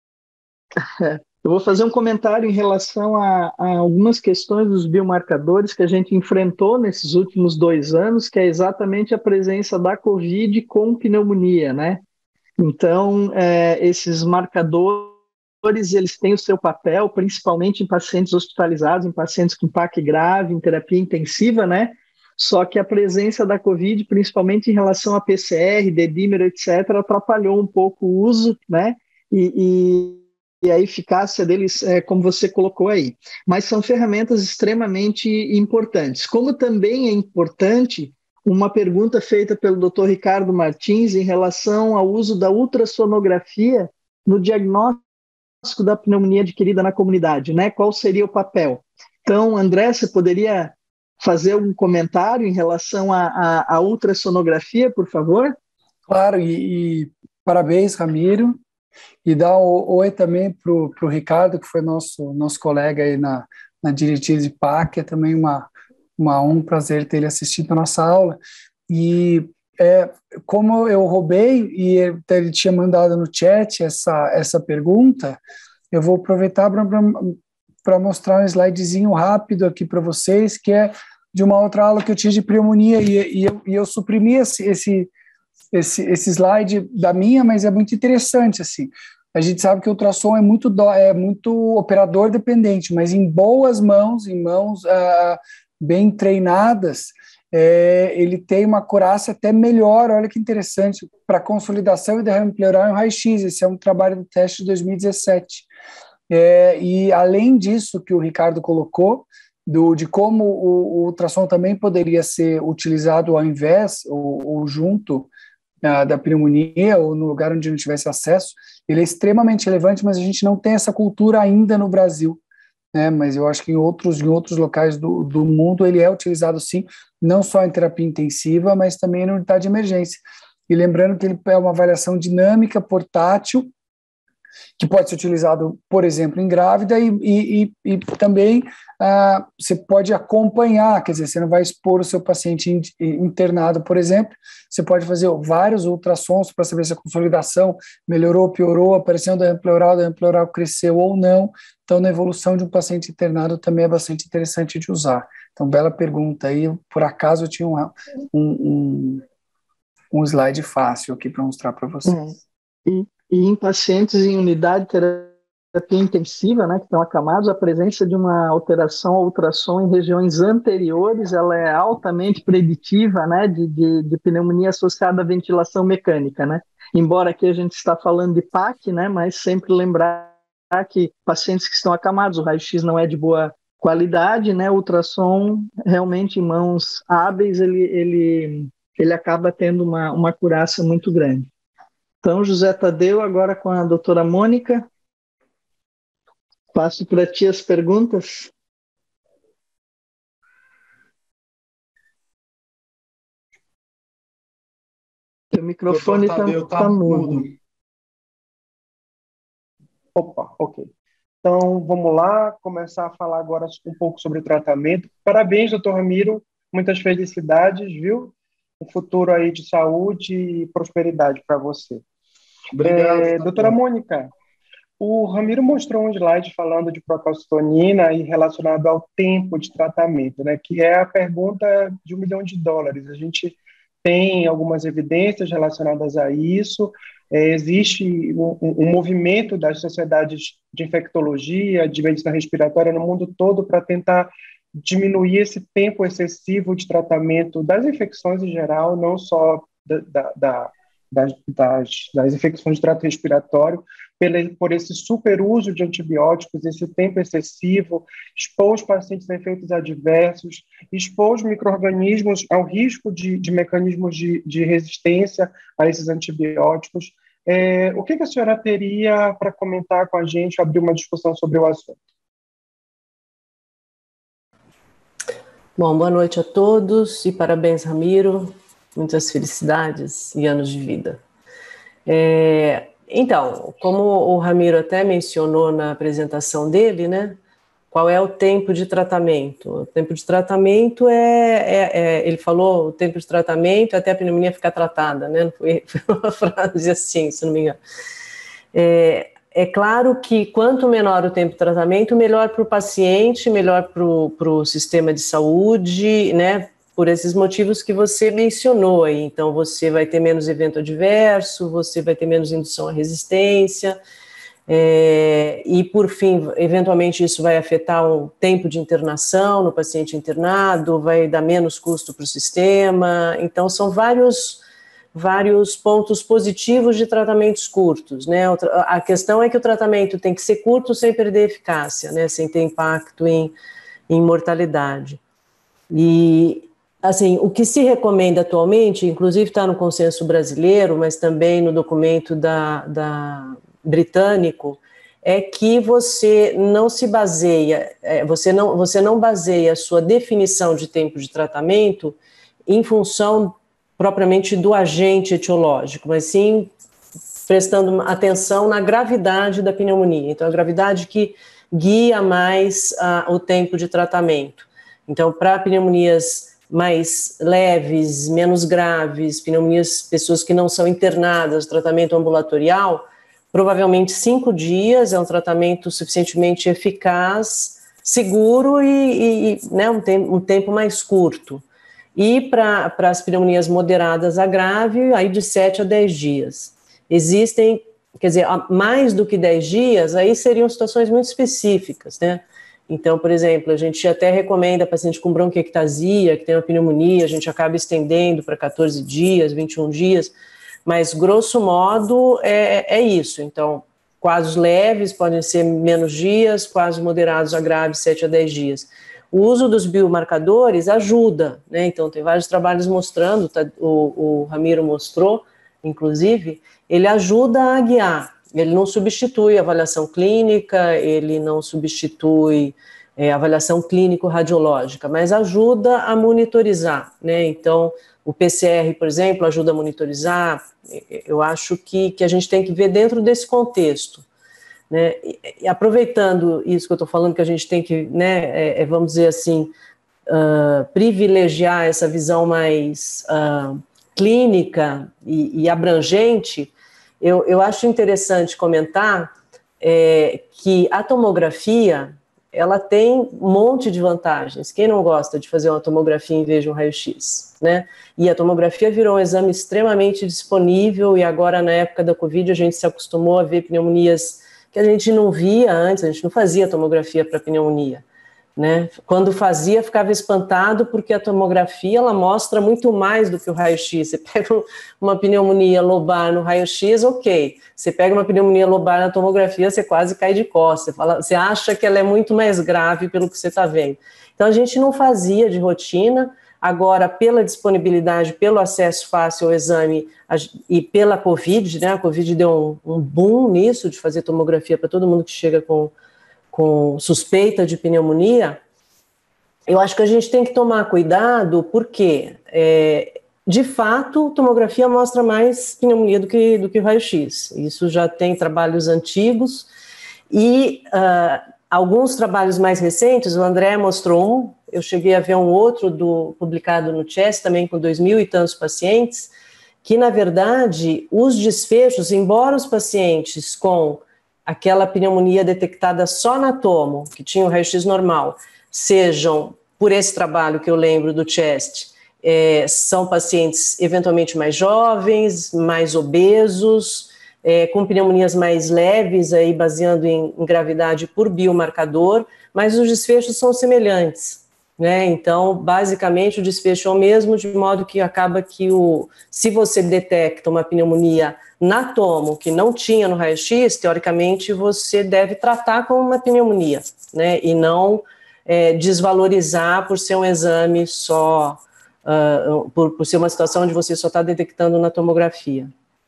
Eu vou fazer um comentário em relação a, a algumas questões dos biomarcadores que a gente enfrentou nesses últimos dois anos, que é exatamente a presença da Covid com pneumonia, né? Então, é, esses marcadores, eles têm o seu papel, principalmente em pacientes hospitalizados, em pacientes com P A C grave, em terapia intensiva, né? Só que a presença da Covid, principalmente em relação a P C R, dedímero, etcétera, atrapalhou um pouco o uso, né? E... e e a eficácia deles, é, como você colocou aí. Mas são ferramentas extremamente importantes. Como também é importante uma pergunta feita pelo doutor Ricardo Martins em relação ao uso da ultrassonografia no diagnóstico da pneumonia adquirida na comunidade, né? Qual seria o papel? Então, André, você poderia fazer um comentário em relação à, à, à ultrassonografia, por favor? Claro, e, e parabéns, Ramiro. E dar um oi também para o Ricardo, que foi nosso, nosso colega aí na, na diretiva de P A C. É também uma, uma, um prazer ter ele assistido a nossa aula. E é, como eu roubei, e ele tinha mandado no chat essa, essa pergunta, eu vou aproveitar para mostrar um slidezinho rápido aqui para vocês, que é de uma outra aula que eu tive de pneumonia, e, e, eu, e eu suprimi esse... esse Esse, esse slide da minha, mas é muito interessante, assim. A gente sabe que o ultrassom é muito, do, é muito operador dependente, mas em boas mãos, em mãos ah, bem treinadas, é, ele tem uma acurácia até melhor, olha que interessante, para consolidação e derrame pleural em raio-x. Esse é um trabalho do teste de dois mil e dezessete. É, e além disso que o Ricardo colocou, do, de como o, o ultrassom também poderia ser utilizado ao invés ou, ou junto da pneumonia, ou no lugar onde não tivesse acesso, ele é extremamente relevante, mas a gente não tem essa cultura ainda no Brasil, né? Mas eu acho que em outros, em outros locais do, do mundo ele é utilizado sim, não só em terapia intensiva, mas também na unidade de emergência. E lembrando que ele é uma avaliação dinâmica, portátil, que pode ser utilizado, por exemplo, em grávida, e, e, e também ah, você pode acompanhar, quer dizer, você não vai expor o seu paciente internado, por exemplo, você pode fazer vários ultrassons para saber se a consolidação melhorou, piorou, apareceu derrame pleural, derrame pleural cresceu ou não. Então, na evolução de um paciente internado também é bastante interessante de usar. Então, bela pergunta aí, por acaso eu tinha um, um, um, um slide fácil aqui para mostrar para vocês. É. E E em pacientes em unidade de terapia intensiva, né, que estão acamados, a presença de uma alteração ao ultrassom em regiões anteriores, ela é altamente preditiva, né, de, de, de pneumonia associada à ventilação mecânica, né? Embora aqui a gente está falando de P A C, né, mas sempre lembrar que pacientes que estão acamados, o raio-x não é de boa qualidade, né, o ultrassom realmente em mãos hábeis, ele, ele, ele acaba tendo uma, uma acurácia muito grande. Então, José Tadeu, agora com a doutora Mônica. Passo para ti as perguntas. O microfone está tá tá mudo. mudo. Opa, ok. Então, vamos lá, começar a falar agora um pouco sobre o tratamento. Parabéns, doutor Ramiro, muitas felicidades, viu? Um futuro aí de saúde e prosperidade para você. Obrigado. É, doutora Mônica, o Ramiro mostrou um slide falando de procalcitonina e relacionado ao tempo de tratamento, né, que é a pergunta de um milhão de dólares. A gente tem algumas evidências relacionadas a isso. É, existe um, um movimento das sociedades de infectologia, de medicina respiratória no mundo todo para tentar diminuir esse tempo excessivo de tratamento das infecções em geral, não só da, da, da, das, das, das infecções de trato respiratório, pela, por esse superuso de antibióticos, esse tempo excessivo, expor os pacientes a efeitos adversos, expor os micro-organismos ao risco de, de mecanismos de, de resistência a esses antibióticos. É, o que, que a senhora teria para comentar com a gente, abrir uma discussão sobre o assunto? Bom, boa noite a todos e parabéns, Ramiro. Muitas felicidades e anos de vida. É, então, como o Ramiro até mencionou na apresentação dele, né? Qual é o tempo de tratamento? O tempo de tratamento é, é, é ele falou, o tempo de tratamento é até a pneumonia ficar tratada, né? Foi, foi uma frase assim, se não me engano. É, É claro que quanto menor o tempo de tratamento, melhor para o paciente, melhor para o sistema de saúde, né? Por esses motivos que você mencionou aí. Então, você vai ter menos evento adverso, você vai ter menos indução à resistência, é, e, por fim, eventualmente isso vai afetar o tempo de internação no paciente internado, vai dar menos custo para o sistema. Então, são vários... vários pontos positivos de tratamentos curtos, né? A questão é que o tratamento tem que ser curto sem perder eficácia, né? Sem ter impacto em, em mortalidade. E, assim, o que se recomenda atualmente, inclusive está no consenso brasileiro, mas também no documento da, da britânico, é que você não se baseia, é, você, não, você não baseia a sua definição de tempo de tratamento em função propriamente do agente etiológico, mas sim prestando atenção na gravidade da pneumonia. Então, a gravidade que guia mais uh, o tempo de tratamento. Então, para pneumonias mais leves, menos graves, pneumonias, pessoas que não são internadas, tratamento ambulatorial, provavelmente cinco dias é um tratamento suficientemente eficaz, seguro e, e né, um, tempo, um tempo mais curto. E para as pneumonias moderadas a grave, aí de sete a dez dias. Existem, quer dizer, mais do que dez dias, aí seriam situações muito específicas, né? Então, por exemplo, a gente até recomenda paciente com bronquiectasia, que tem uma pneumonia, a gente acaba estendendo para quatorze dias, vinte e um dias, mas grosso modo é, é isso. Então, quadros leves podem ser menos dias, quadros moderados a grave, sete a dez dias. O uso dos biomarcadores ajuda, né? Então, tem vários trabalhos mostrando, tá, o, o Ramiro mostrou, inclusive, ele ajuda a guiar, ele não substitui a avaliação clínica, ele não substitui é, avaliação clínico-radiológica, mas ajuda a monitorizar, né? Então, o P C R, por exemplo, ajuda a monitorizar. Eu acho que, que a gente tem que ver dentro desse contexto. Né, e, e aproveitando isso que eu estou falando, que a gente tem que, né, é, é, vamos dizer assim, uh, privilegiar essa visão mais uh, clínica e, e abrangente, eu, eu acho interessante comentar é, que a tomografia, ela tem um monte de vantagens. Quem não gosta de fazer uma tomografia em vez de um raio-x, né? E a tomografia virou um exame extremamente disponível e agora, na época da Covid, a gente se acostumou a ver pneumonias que a gente não via antes, a gente não fazia tomografia para pneumonia, né? Quando fazia, ficava espantado, porque a tomografia, ela mostra muito mais do que o raio-x. Você pega uma pneumonia lobar no raio-x, ok. Você pega uma pneumonia lobar na tomografia, você quase cai de costas. Você, fala, você acha que ela é muito mais grave pelo que você está vendo. Então, a gente não fazia de rotina. Agora, pela disponibilidade, pelo acesso fácil ao exame a, e pela Covid, né, a Covid deu um, um boom nisso, de fazer tomografia para todo mundo que chega com, com suspeita de pneumonia, eu acho que a gente tem que tomar cuidado, porque, é, de fato, tomografia mostra mais pneumonia do que, do que o raio-x. Isso já tem trabalhos antigos e uh, alguns trabalhos mais recentes, o André mostrou um, eu cheguei a ver um outro do, publicado no CHEST, também com dois mil e tantos pacientes, que, na verdade, os desfechos, embora os pacientes com aquela pneumonia detectada só na tomo, que tinha o raio-x normal, sejam, por esse trabalho que eu lembro do CHEST, é, são pacientes eventualmente mais jovens, mais obesos, é, com pneumonias mais leves, aí baseando em, em gravidade por biomarcador, mas os desfechos são semelhantes, né? Então, basicamente, o desfecho é o mesmo, de modo que acaba que, o, se você detecta uma pneumonia na tomo que não tinha no raio-x, teoricamente, você deve tratar como uma pneumonia, né? E não é, desvalorizar por ser um exame só, uh, por, por ser uma situação onde você só está detectando na tomografia.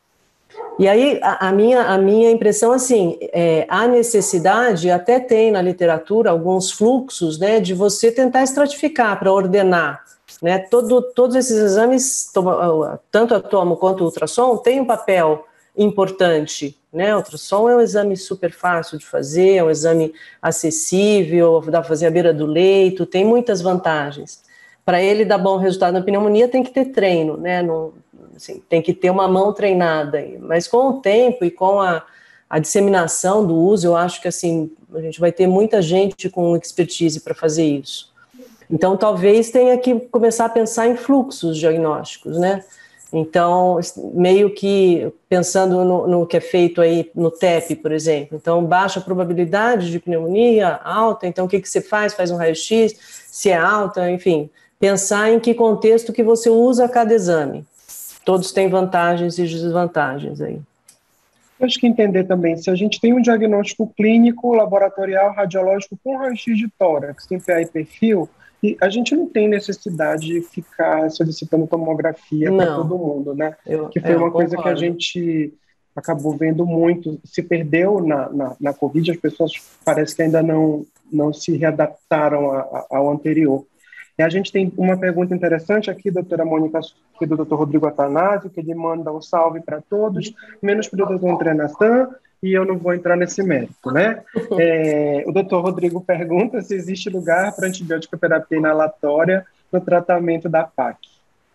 E aí, a, a, minha, a minha impressão, assim, é, a necessidade, até tem na literatura alguns fluxos, né, de você tentar estratificar para ordenar, né, todo, todos esses exames, tanto a tomo quanto o ultrassom, tem um papel importante, né, o ultrassom é um exame super fácil de fazer, é um exame acessível, dá para fazer à beira do leito, tem muitas vantagens. Para ele dar bom resultado na pneumonia, tem que ter treino, né, não... Assim, tem que ter uma mão treinada, mas com o tempo e com a, a disseminação do uso, eu acho que assim, a gente vai ter muita gente com expertise para fazer isso. Então, talvez tenha que começar a pensar em fluxos diagnósticos, né? Então, meio que pensando no, no que é feito aí no T E P, por exemplo. Então, baixa probabilidade de pneumonia, alta, então o que, que você faz? Faz um raio-x, se é alta, enfim. Pensar em que contexto que você usa cada exame. Todos têm vantagens e desvantagens aí. Eu acho que entender também, se a gente tem um diagnóstico clínico, laboratorial, radiológico com raio-x de tórax, tem P A e perfil, e a gente não tem necessidade de ficar solicitando tomografia para todo mundo, né? Eu, que foi é, uma coisa concordo. que a gente acabou vendo muito, se perdeu na, na, na Covid, as pessoas parece que ainda não, não se readaptaram a, a, ao anterior. E a gente tem uma pergunta interessante aqui, doutora Mônica, aqui do doutor Rodrigo Atanásio, que ele manda um salve para todos, menos para o doutor André Natan, e eu não vou entrar nesse mérito, né? É, o doutor Rodrigo pergunta se existe lugar para antibiótico terapia inalatória no tratamento da P A C.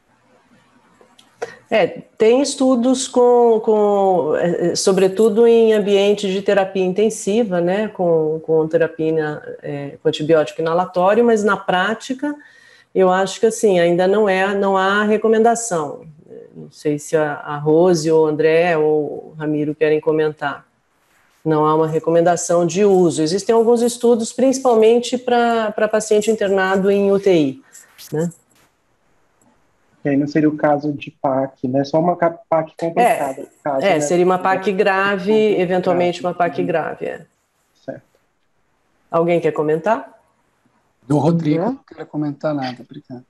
É, tem estudos com, com, sobretudo em ambiente de terapia intensiva, né, com, com terapia, é, com antibiótico inalatório, mas na prática, eu acho que assim, ainda não é, não há recomendação. Não sei se a, a Rose ou o André ou o Ramiro querem comentar. Não há uma recomendação de uso. Existem alguns estudos, principalmente para paciente internado em U T I, né? Que aí não seria o caso de P A C, né? Só uma P A C complicada. É, caso, é né? seria uma P A C grave, eventualmente uma P A C grave. É. Certo. Alguém quer comentar? Do Rodrigo, não quero comentar nada, obrigado.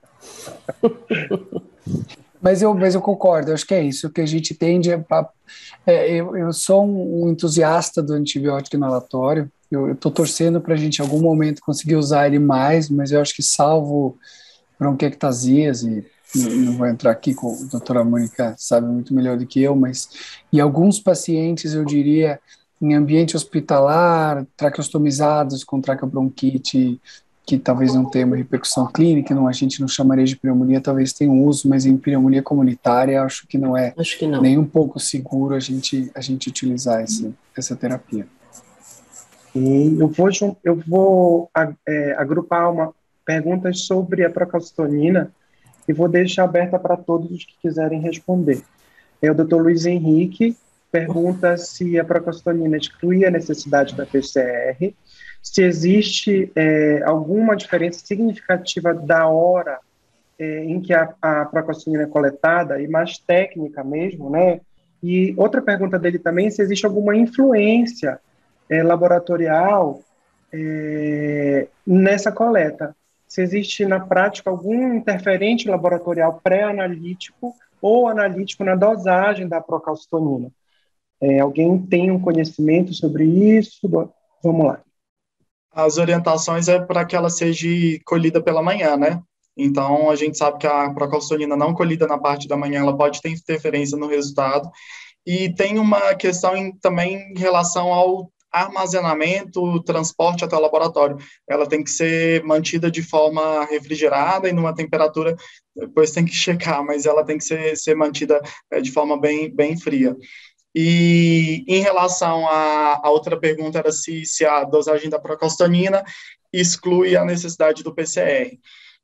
Mas eu, mas eu concordo, eu acho que é isso, que a gente tende a... É, eu, eu sou um entusiasta do antibiótico inalatório, eu estou torcendo para a gente em algum momento conseguir usar ele mais, mas eu acho que salvo bronquiectasias, e não, não vou entrar aqui com a doutora Mônica, sabe muito melhor do que eu, mas em alguns pacientes, eu diria, em ambiente hospitalar, traqueostomizados com traqueobronquite, que talvez não tenha uma repercussão clínica, não, a gente não chamaria de pneumonia, talvez tenha um uso, mas em pneumonia comunitária, acho que não é acho que não. nem um pouco seguro a gente, a gente utilizar esse, essa terapia. E eu vou, eu vou é, agrupar uma, perguntas sobre a procalcitonina e vou deixar aberta para todos os que quiserem responder. É, o doutor Luiz Henrique pergunta se a procalcitonina exclui a necessidade da P C R, se existe é, alguma diferença significativa da hora é, em que a, a procalcitonina é coletada, e mais técnica mesmo, né? E outra pergunta dele também, se existe alguma influência é, laboratorial é, nessa coleta. Se existe, na prática, algum interferente laboratorial pré-analítico ou analítico na dosagem da procalcitonina. É, alguém tem um conhecimento sobre isso? Vamos lá. As orientações é para que ela seja colhida pela manhã, né? Então, a gente sabe que a procalcitonina não colhida na parte da manhã, ela pode ter interferência no resultado. E tem uma questão em, também em relação ao armazenamento, transporte até o laboratório. Ela tem que ser mantida de forma refrigerada e numa temperatura, depois tem que checar, mas ela tem que ser, ser mantida de forma bem, bem fria. E em relação à, à outra pergunta, era se, se a dosagem da procalcitonina exclui a necessidade do P C R.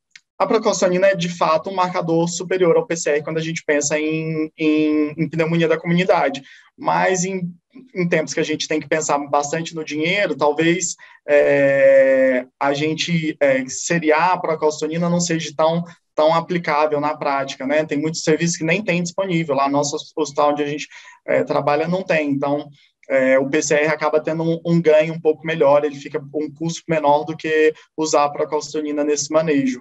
a procalcitonin é, de fato, um marcador superior ao P C R quando a gente pensa em, em, em pneumonia da comunidade. Mas, em, em tempos que a gente tem que pensar bastante no dinheiro, talvez é, a gente é, seriar a procalcitonina não seja tão, tão aplicável na prática, né? Tem muitos serviços que nem tem disponível. Lá no nosso hospital onde a gente é, trabalha não tem. Então, É, o P C R acaba tendo um, um ganho um pouco melhor, ele fica um custo menor do que usar a procalcitonina nesse manejo.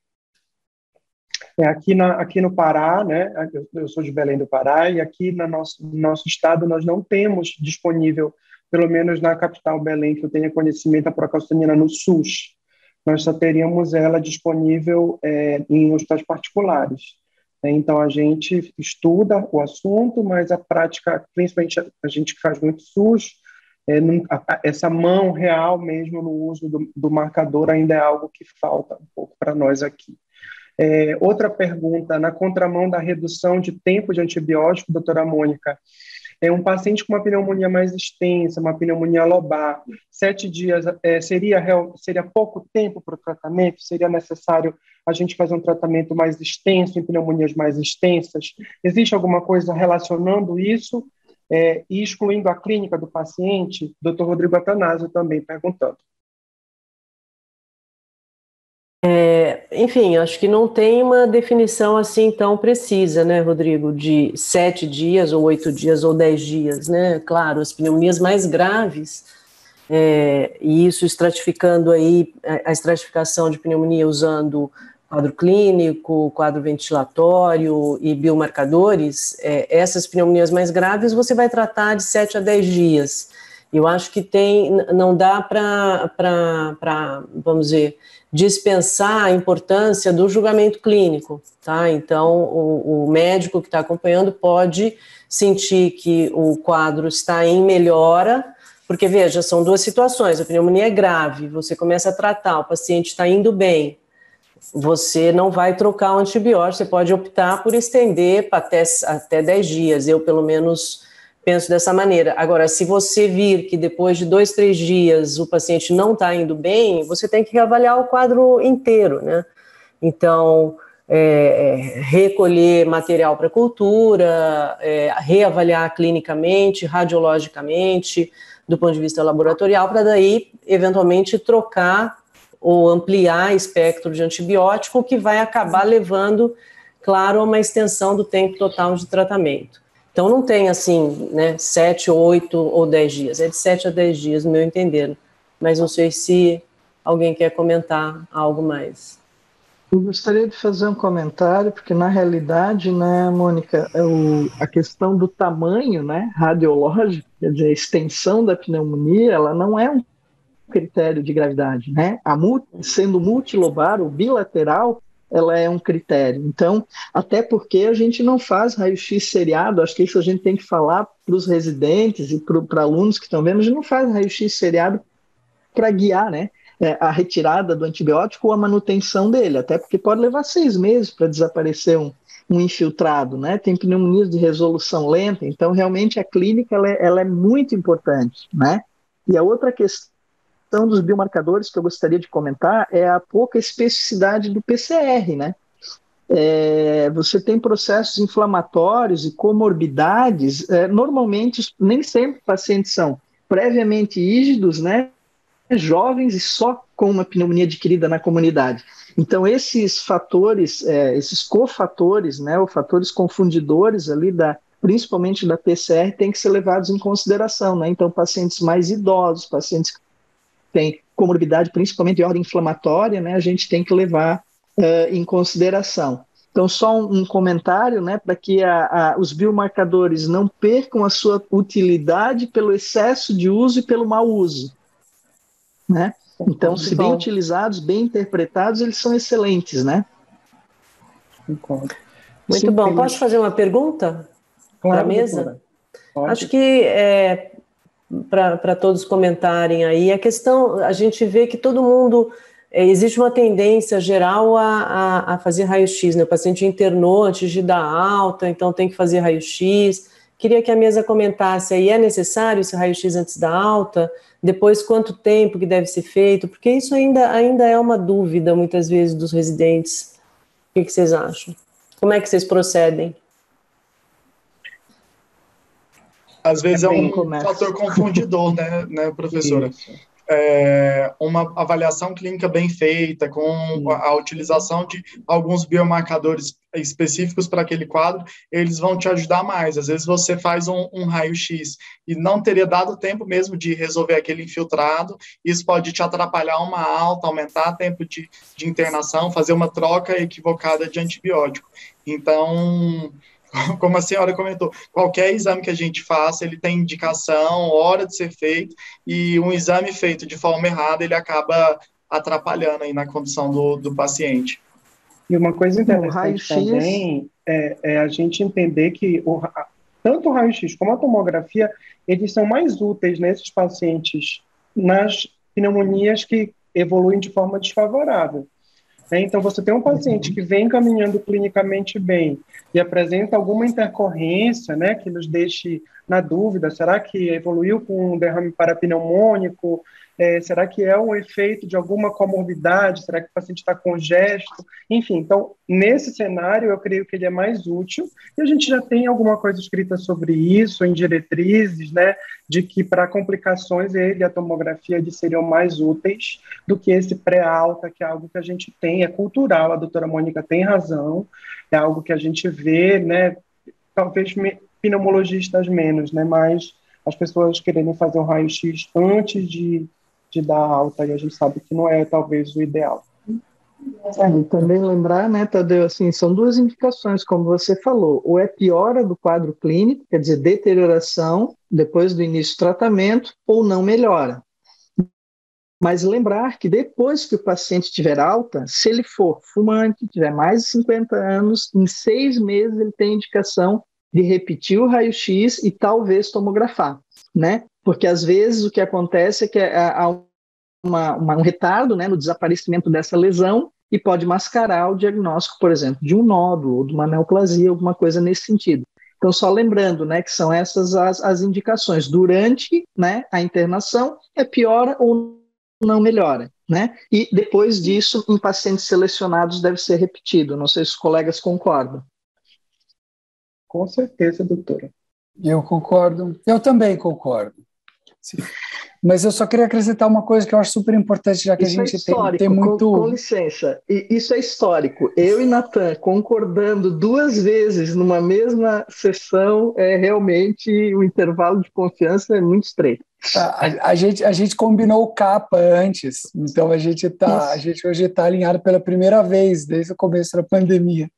É, aqui, na, aqui no Pará, né, eu, eu sou de Belém do Pará, e aqui no nosso, no nosso estado nós não temos disponível, pelo menos na capital Belém, que eu tenha conhecimento, a procalcitonina no SUS. Nós só teríamos ela disponível é, em hospitais particulares. Então, a gente estuda o assunto, mas a prática, principalmente a gente que faz muito SUS, é, não, a, essa mão real mesmo no uso do, do marcador ainda é algo que falta um pouco para nós aqui. É, outra pergunta, na contramão da redução de tempo de antibiótico, doutora Mônica, é um paciente com uma pneumonia mais extensa, uma pneumonia lobar, sete dias é, seria, seria pouco tempo para o tratamento? Seria necessário a gente fazer um tratamento mais extenso, em pneumonias mais extensas? Existe alguma coisa relacionando isso é, e excluindo a clínica do paciente? doutor Rodrigo Attanasio também perguntando. É, enfim, acho que não tem uma definição assim tão precisa, né, Rodrigo, de sete dias, ou oito dias, ou dez dias, né? Claro, as pneumonias mais graves, é, e isso estratificando aí, a, a estratificação de pneumonia usando quadro clínico, quadro ventilatório e biomarcadores, é, essas pneumonias mais graves você vai tratar de sete a dez dias. Eu acho que tem, não dá para, vamos dizer, dispensar a importância do julgamento clínico, tá? Então, o, o médico que está acompanhando pode sentir que o quadro está em melhora, porque, veja, são duas situações, a pneumonia é grave, você começa a tratar, o paciente está indo bem, você não vai trocar o antibiótico, você pode optar por estender até, até dez dias, eu, pelo menos, penso dessa maneira. Agora, se você vir que depois de dois, três dias o paciente não está indo bem, você tem que reavaliar o quadro inteiro, né? Então, é, recolher material para cultura, é, reavaliar clinicamente, radiologicamente, do ponto de vista laboratorial, para daí, eventualmente, trocar ou ampliar espectro de antibiótico, que vai acabar levando, claro, a uma extensão do tempo total de tratamento. Então, não tem, assim, né, sete, oito ou dez dias. É de sete a dez dias, no meu entender. Mas não sei se alguém quer comentar algo mais. Eu gostaria de fazer um comentário, porque, na realidade, né, Mônica, é o, a questão do tamanho, né, radiológico, quer dizer, a extensão da pneumonia, ela não é um critério de gravidade, né? A multi, sendo multilobar ou bilateral, ela é um critério. Então, até porque a gente não faz raio-x seriado, acho que isso a gente tem que falar para os residentes e para alunos que estão vendo, a gente não faz raio-x seriado para guiar, né, a retirada do antibiótico ou a manutenção dele, até porque pode levar seis meses para desaparecer um, um infiltrado, né? Tem pneumonias de resolução lenta, então realmente a clínica ela é, ela é muito importante, né? E a outra questão dos biomarcadores que eu gostaria de comentar é a pouca especificidade do P C R, né? É, você tem processos inflamatórios e comorbidades, é, normalmente, nem sempre pacientes são previamente rígidos, né? Jovens e só com uma pneumonia adquirida na comunidade. Então, esses fatores, é, esses cofatores, né, ou fatores confundidores ali, da, principalmente da P C R, têm que ser levados em consideração, né? Então, pacientes mais idosos, pacientes que tem comorbidade, principalmente de ordem inflamatória, né, a gente tem que levar uh, em consideração. Então, só um, um comentário, né, para que a, a, os biomarcadores não percam a sua utilidade pelo excesso de uso e pelo mau uso, né? Então, se bem utilizados, bem interpretados, eles são excelentes, né? Muito Sim, bom. temos... Posso fazer uma pergunta claro, para a mesa? Pode. Acho que é, para todos comentarem aí, a questão, a gente vê que todo mundo, é, existe uma tendência geral a, a, a fazer raio-x, né? O paciente internou antes de dar alta, então tem que fazer raio-x. Queria que a mesa comentasse aí, é necessário esse raio-x antes da alta? Depois, quanto tempo que deve ser feito? Porque isso ainda, ainda é uma dúvida, muitas vezes, dos residentes. que, que vocês acham? Como é que vocês procedem? Às vezes é um Começa. fator confundidor, né, né professora? Isso. É, uma avaliação clínica bem feita, com a, a utilização de alguns biomarcadores específicos para aquele quadro, eles vão te ajudar mais. Às vezes você faz um, um raio-x e não teria dado tempo mesmo de resolver aquele infiltrado, isso pode te atrapalhar uma alta, aumentar o tempo de, de internação, fazer uma troca equivocada de antibiótico. Então, como a senhora comentou, qualquer exame que a gente faça, ele tem indicação, hora de ser feito, e um exame feito de forma errada, ele acaba atrapalhando aí na condição do, do paciente. E uma coisa O interessante raio-x. também é, é a gente entender que o, ra- tanto o raio-x como a tomografia, eles são mais úteis nesses pacientes nas pneumonias que evoluem de forma desfavorável, né? Então, você tem um paciente que vem caminhando clinicamente bem e apresenta alguma intercorrência, né, que nos deixe na dúvida, será que evoluiu com um derrame parapneumônico? É, será que é um efeito de alguma comorbidade? Será que o paciente está congesto? Enfim, então, nesse cenário, eu creio que ele é mais útil, e a gente já tem alguma coisa escrita sobre isso, em diretrizes, né, de que para complicações ele e a tomografia eles seriam mais úteis do que esse pré-alta, que é algo que a gente tem, é cultural, a doutora Mônica tem razão, é algo que a gente vê, né, talvez me, pneumologistas menos, né, mas as pessoas querendo fazer um raio-x antes de, de dar alta, e a gente sabe que não é talvez o ideal. É, e também lembrar, né, Tadeu, assim, são duas indicações, como você falou, ou é piora do quadro clínico, quer dizer, deterioração depois do início do tratamento, ou não melhora. Mas lembrar que depois que o paciente tiver alta, se ele for fumante, tiver mais de cinquenta anos, em seis meses ele tem indicação de repetir o raio-x e talvez tomografar, né? Porque às vezes o que acontece é que há uma, uma, um retardo, né, no desaparecimento dessa lesão e pode mascarar o diagnóstico, por exemplo, de um nódulo ou de uma neoplasia, alguma coisa nesse sentido. Então, só lembrando, né, que são essas as, as indicações. Durante, né, a internação, é piora ou não melhora, né? E depois disso, em pacientes selecionados, deve ser repetido. Não sei se os colegas concordam. Com certeza, doutora. Eu concordo. Eu também concordo. Sim. Mas eu só queria acrescentar uma coisa que eu acho super importante, já que isso a gente é histórico, tem, tem muito... Com, com licença, isso é histórico. Eu e Natan concordando duas vezes numa mesma sessão, é realmente o intervalo de confiança é muito estreito. A, a, a, gente, a gente combinou o capa antes, então a gente, tá, a gente hoje está alinhado pela primeira vez, desde o começo da pandemia.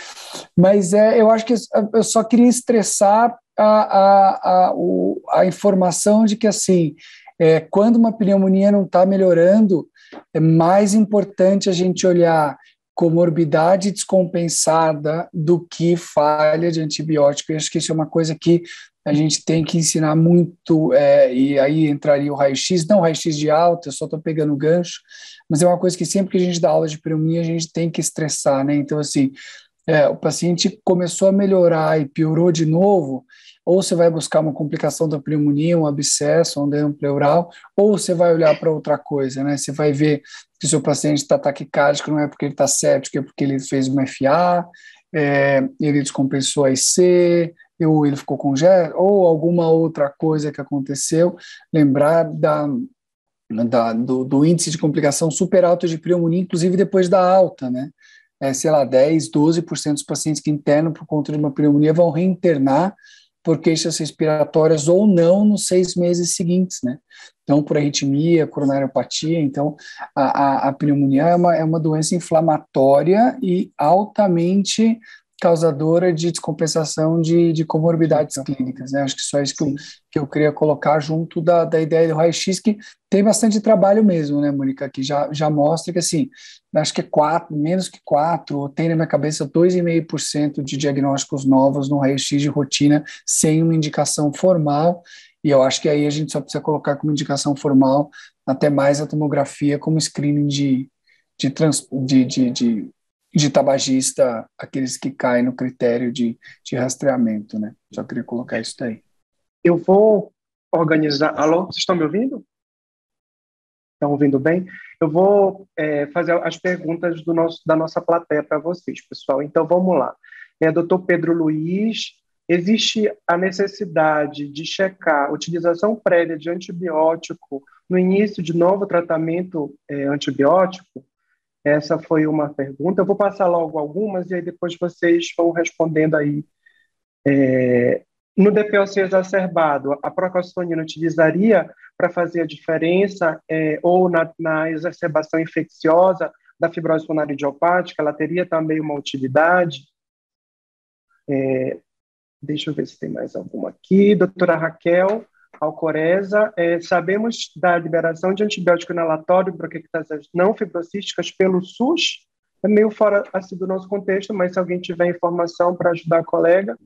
Mas é, eu acho que eu só queria estressar a, a, a, o, a informação de que, assim, é, quando uma pneumonia não está melhorando, é mais importante a gente olhar comorbidade descompensada do que falha de antibiótico. Eu acho que isso é uma coisa que a gente tem que ensinar muito, é, e aí entraria o raio-x, não o raio-x de alta, eu só estou pegando o gancho, mas é uma coisa que sempre que a gente dá aula de pneumonia, a gente tem que estressar, né? Então, assim, é, o paciente começou a melhorar e piorou de novo, ou você vai buscar uma complicação da pneumonia, um abscesso, um derrame pleural, ou você vai olhar para outra coisa, né? Você vai ver que o seu paciente está taquicárdico, não é porque ele está séptico, é porque ele fez uma F A, é, ele descompensou a I C, ou ele ficou congesto, ou alguma outra coisa que aconteceu. Lembrar da, da, do, do índice de complicação super alto de pneumonia, inclusive depois da alta, né? É, sei lá, dez, doze por cento dos pacientes que internam por conta de uma pneumonia vão reinternar por queixas respiratórias ou não nos seis meses seguintes, né? Então, por arritmia, coronariopatia. Então, a, a, a pneumonia é uma, é uma doença inflamatória e altamente causadora de descompensação de, de comorbidades Sim. clínicas, né? Acho que só isso que eu, que eu queria colocar junto da, da ideia do raio-x, que tem bastante trabalho mesmo, né, Mônica, que já, já mostra que, assim, acho que é quatro, menos que quatro, ou tem na minha cabeça dois vírgula cinco por cento de diagnósticos novos no raio-x de rotina sem uma indicação formal, e eu acho que aí a gente só precisa colocar como indicação formal até mais a tomografia como screening de, de, trans, de, de, de de tabagista, aqueles que caem no critério de, de rastreamento, né? Só queria colocar isso daí. Eu vou organizar... Alô, vocês estão me ouvindo? Estão ouvindo bem? Eu vou é, fazer as perguntas do nosso, da nossa plateia para vocês, pessoal. Então, vamos lá. É, doutor Pedro Luiz, existe a necessidade de checar a utilização prévia de antibiótico no início de novo tratamento é, antibiótico? Essa foi uma pergunta. Eu vou passar logo algumas e aí depois vocês vão respondendo aí. É, no D P O C exacerbado, a procalcitonina utilizaria para fazer a diferença é, ou na, na exacerbação infecciosa da fibrose pulmonar idiopática, ela teria também uma utilidade? É, deixa eu ver se tem mais alguma aqui. Doutora Raquel Alcoreza, é, sabemos da liberação de antibiótico inalatório para bronquiectasias não fibrocísticas pelo SUS? É meio fora assim, do nosso contexto, mas se alguém tiver informação para ajudar a colega.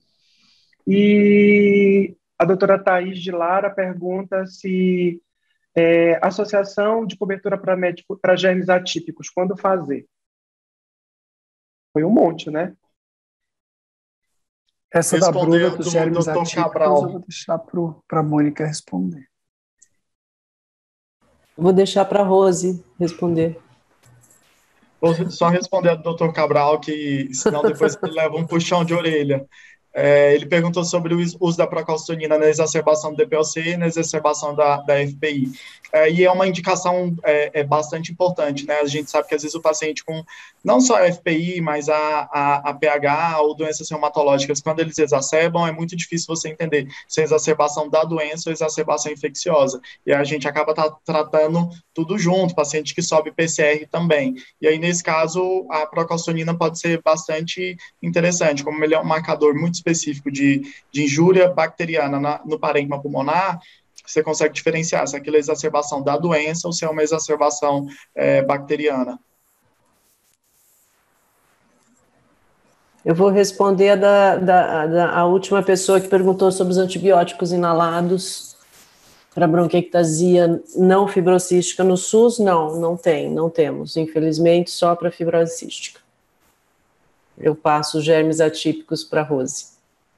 E a doutora Thaís de Lara pergunta se é, associação de cobertura para médico para germes atípicos, quando fazer? Foi um monte, né? Essa da Bruna dos do germes doutor atípicos Cabral. eu vou deixar para a Mônica responder. Vou deixar para a Rose responder. Vou só responder ao doutor Cabral, que senão depois ele leva um puxão de orelha. É, ele perguntou sobre o uso da procalcitonina na exacerbação do D P O C e na exacerbação da, da F P I. É, e é uma indicação é, é bastante importante, né? A gente sabe que às vezes o paciente com não só a F P I, mas a, a, a P H ou doenças reumatológicas, quando eles exacerbam, é muito difícil você entender se é exacerbação da doença ou exacerbação infecciosa. E a gente acaba tá, tratando tudo junto, paciente que sobe P C R também. E aí, nesse caso, a procalcitonina pode ser bastante interessante, como ele é um marcador muito específico de, de injúria bacteriana na, no parênquima pulmonar, você consegue diferenciar se aquilo é exacerbação da doença ou se é uma exacerbação é, bacteriana. Eu vou responder a, da, da, da, a última pessoa que perguntou sobre os antibióticos inalados para bronquiectasia não fibrocística no SUS. Não, não tem, não temos. Infelizmente, só para fibrose cística. Eu passo os germes atípicos para a Rose.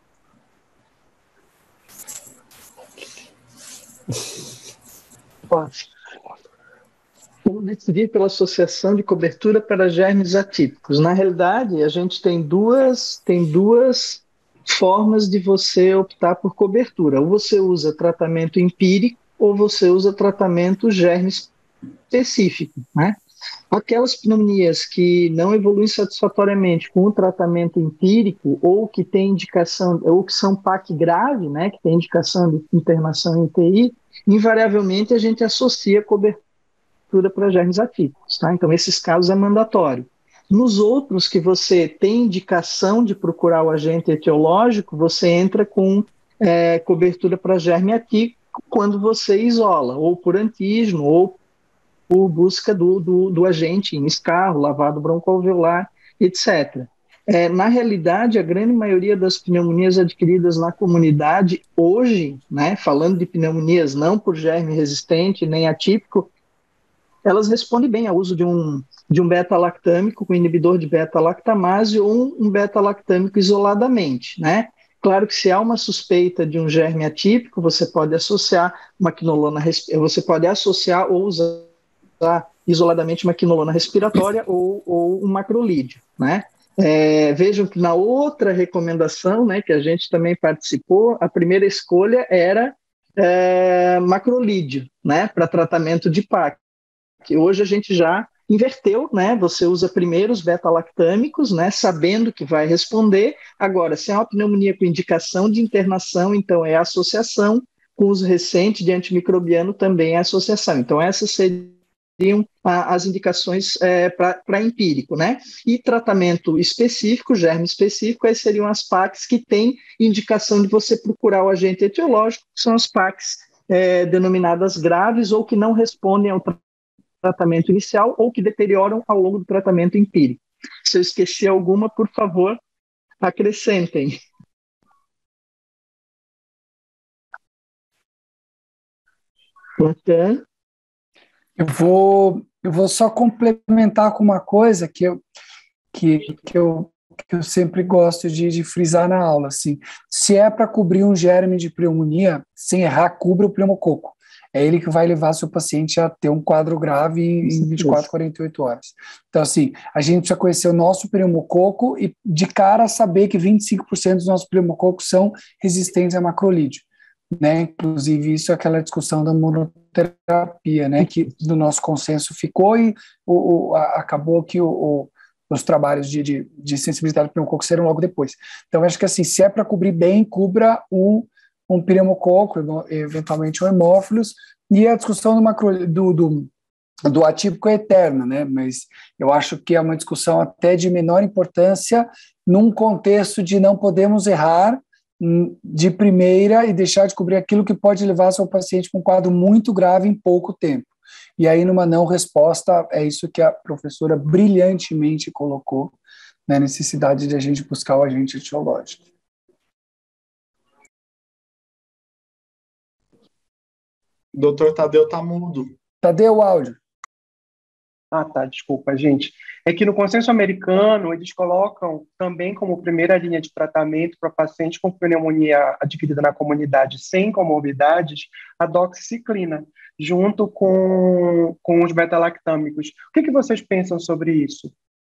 Vamos decidir pela associação de cobertura para germes atípicos. Na realidade, a gente tem duas, tem duas formas de você optar por cobertura. Ou você usa tratamento empírico ou você usa tratamento germe específico, né? Aquelas pneumonias que não evoluem satisfatoriamente com o tratamento empírico ou que tem indicação, ou que são P A C grave, né, que tem indicação de internação em U T I, invariavelmente a gente associa cobertura para germes atípicos, tá? Então, esses casos é mandatório. Nos outros que você tem indicação de procurar o agente etiológico, você entra com é, cobertura para germe atípico quando você isola, ou por antígeno, ou por busca do, do, do agente em escarro, lavado broncoalveolar, etcétera. É, na realidade, a grande maioria das pneumonias adquiridas na comunidade hoje, né, falando de pneumonias não por germe resistente nem atípico, elas respondem bem ao uso de um, de um beta-lactâmico com inibidor de beta-lactamase ou um, um beta-lactâmico isoladamente, né? Claro que se há uma suspeita de um germe atípico, você pode associar uma quinolona, você pode associar ou usar isoladamente uma quinolona respiratória ou, ou um macrolídeo, né? É, vejam que na outra recomendação, né, que a gente também participou, a primeira escolha era é, macrolídeo, né, para tratamento de P A C. Que hoje a gente já inverteu, né? Você usa primeiro os beta-lactâmicos, né? Sabendo que vai responder. Agora, se é uma pneumonia com indicação de internação, então é associação. Com uso recente de antimicrobiano, também é associação. Então, essas seriam a, as indicações é, para empírico, né? E tratamento específico, germe específico, aí seriam as P A Cs que têm indicação de você procurar o agente etiológico, que são as P A Cs é, denominadas graves ou que não respondem ao tratamento tratamento inicial ou que deterioram ao longo do tratamento empírico. Se eu esqueci alguma, por favor, acrescentem. Então, eu vou, eu vou só complementar com uma coisa que eu, que, que eu, que eu sempre gosto de, de frisar na aula. Assim, se é para cobrir um germe de pneumonia, sem errar, cubra o pneumococo. é ele que vai levar seu paciente a ter um quadro grave em, em vinte e quatro, quarenta e oito horas. Então, assim, a gente precisa conhecer o nosso pneumococo e, de cara, saber que vinte e cinco por cento dos nossos pneumococos são resistentes a macrolídeo, né? Inclusive, isso é aquela discussão da monoterapia, né? Que do nosso consenso ficou e o, o, a, acabou que o, o os trabalhos de, de, de sensibilidade ao pneumococo serão logo depois. Então, acho que assim, se é para cobrir bem, cubra um, um pneumococo, eventualmente um hemófilos, e a discussão do, macro, do, do, do atípico é eterna, né? Mas eu acho que é uma discussão até de menor importância num contexto de não podemos errar de primeira e deixar de cobrir aquilo que pode levar seu paciente para um quadro muito grave em pouco tempo. E aí, numa não resposta, é isso que a professora brilhantemente colocou, na necessidade de a gente buscar o agente etiológico. Doutor Tadeu tá mudo. Tadeu, o áudio. Ah, tá, desculpa, gente. É que no consenso americano, eles colocam também como primeira linha de tratamento para pacientes com pneumonia adquirida na comunidade sem comorbidades, a doxiciclina, junto com, com os beta-lactâmicos. O que, que vocês pensam sobre isso?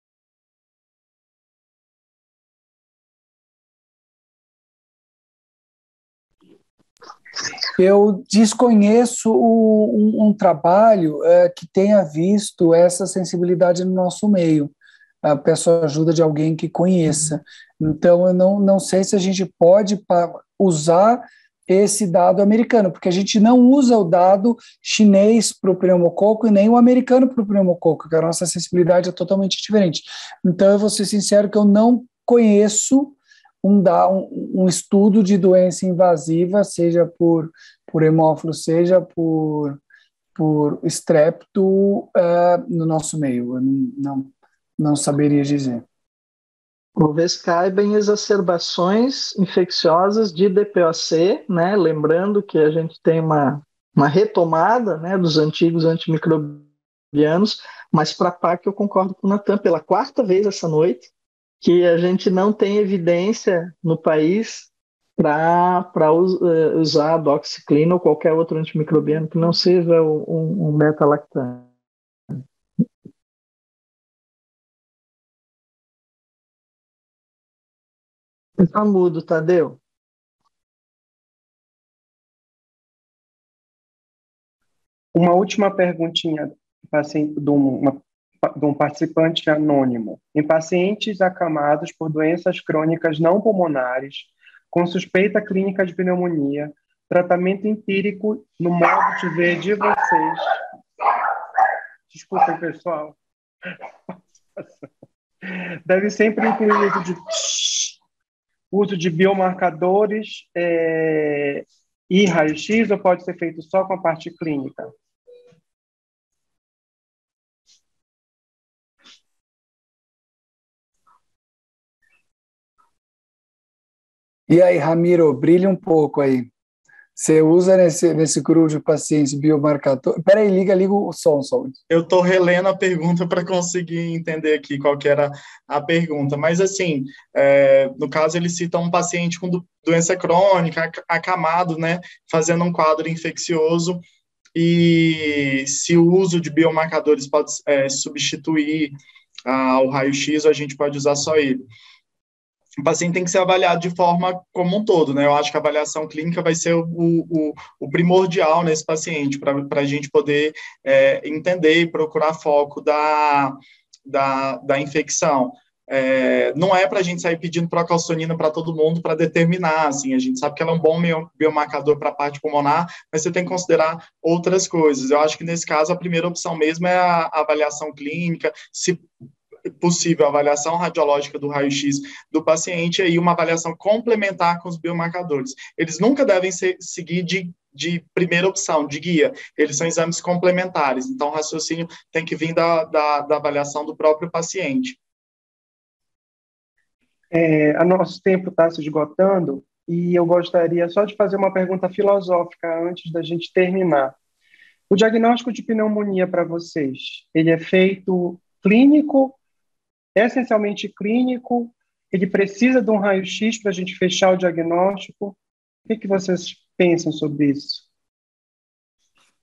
Eu desconheço o, um, um trabalho é, que tenha visto essa sensibilidade no nosso meio. Eu peço a ajuda de alguém que conheça. Então, eu não, não sei se a gente pode usar esse dado americano, porque a gente não usa o dado chinês para o pneumococo e nem o americano para o pneumococo, que a nossa sensibilidade é totalmente diferente. Então, eu vou ser sincero que eu não conheço Um, um, um estudo de doença invasiva, seja por, por hemófilo, seja por, por estrepto, uh, no nosso meio. Eu não, não, não saberia dizer. Talvez caibam exacerbações infecciosas de D P O C, né? Lembrando que a gente tem uma, uma retomada, né, dos antigos antimicrobianos, mas para a P A C eu concordo com o Natan, pela quarta vez essa noite, que a gente não tem evidência no país para usar a doxiciclina ou qualquer outro antimicrobiano que não seja um, um beta-lactame. Está mudo, Tadeu? Uma última perguntinha assim, de uma de um participante anônimo. Em pacientes acamados por doenças crônicas não pulmonares, com suspeita clínica de pneumonia, tratamento empírico no modo de ver de vocês. Desculpem, pessoal. Deve sempre incluir o uso de, uso de biomarcadores é, e raio-x, ou pode ser feito só com a parte clínica? E aí, Ramiro, brilha um pouco aí. Você usa nesse, nesse grupo de pacientes biomarcador... Peraí, liga, liga o som, som. Eu estou relendo a pergunta para conseguir entender aqui qual que era a pergunta. Mas, assim, é, no caso, ele cita um paciente com do, doença crônica, acamado, né, fazendo um quadro infeccioso, e se o uso de biomarcadores pode é, substituir ah, o raio-x, a gente pode usar só ele. O paciente tem que ser avaliado de forma como um todo, né? Eu acho que a avaliação clínica vai ser o, o, o primordial nesse paciente, para a gente poder é, entender e procurar foco da, da, da infecção. É, não é para a gente sair pedindo procalcitonina para todo mundo para determinar, assim, a gente sabe que ela é um bom biomarcador para a parte pulmonar, mas você tem que considerar outras coisas. Eu acho que nesse caso a primeira opção mesmo é a, a avaliação clínica, se possível, a avaliação radiológica do raio-x do paciente e aí uma avaliação complementar com os biomarcadores. Eles nunca devem ser, seguir de, de primeira opção, de guia. Eles são exames complementares, então o raciocínio tem que vir da, da, da avaliação do próprio paciente. É, a nosso tempo está se esgotando e eu gostaria só de fazer uma pergunta filosófica antes da gente terminar. O diagnóstico de pneumonia para vocês, ele é feito clínico, essencialmente clínico, ele precisa de um raio-x para a gente fechar o diagnóstico? O que, que vocês pensam sobre isso?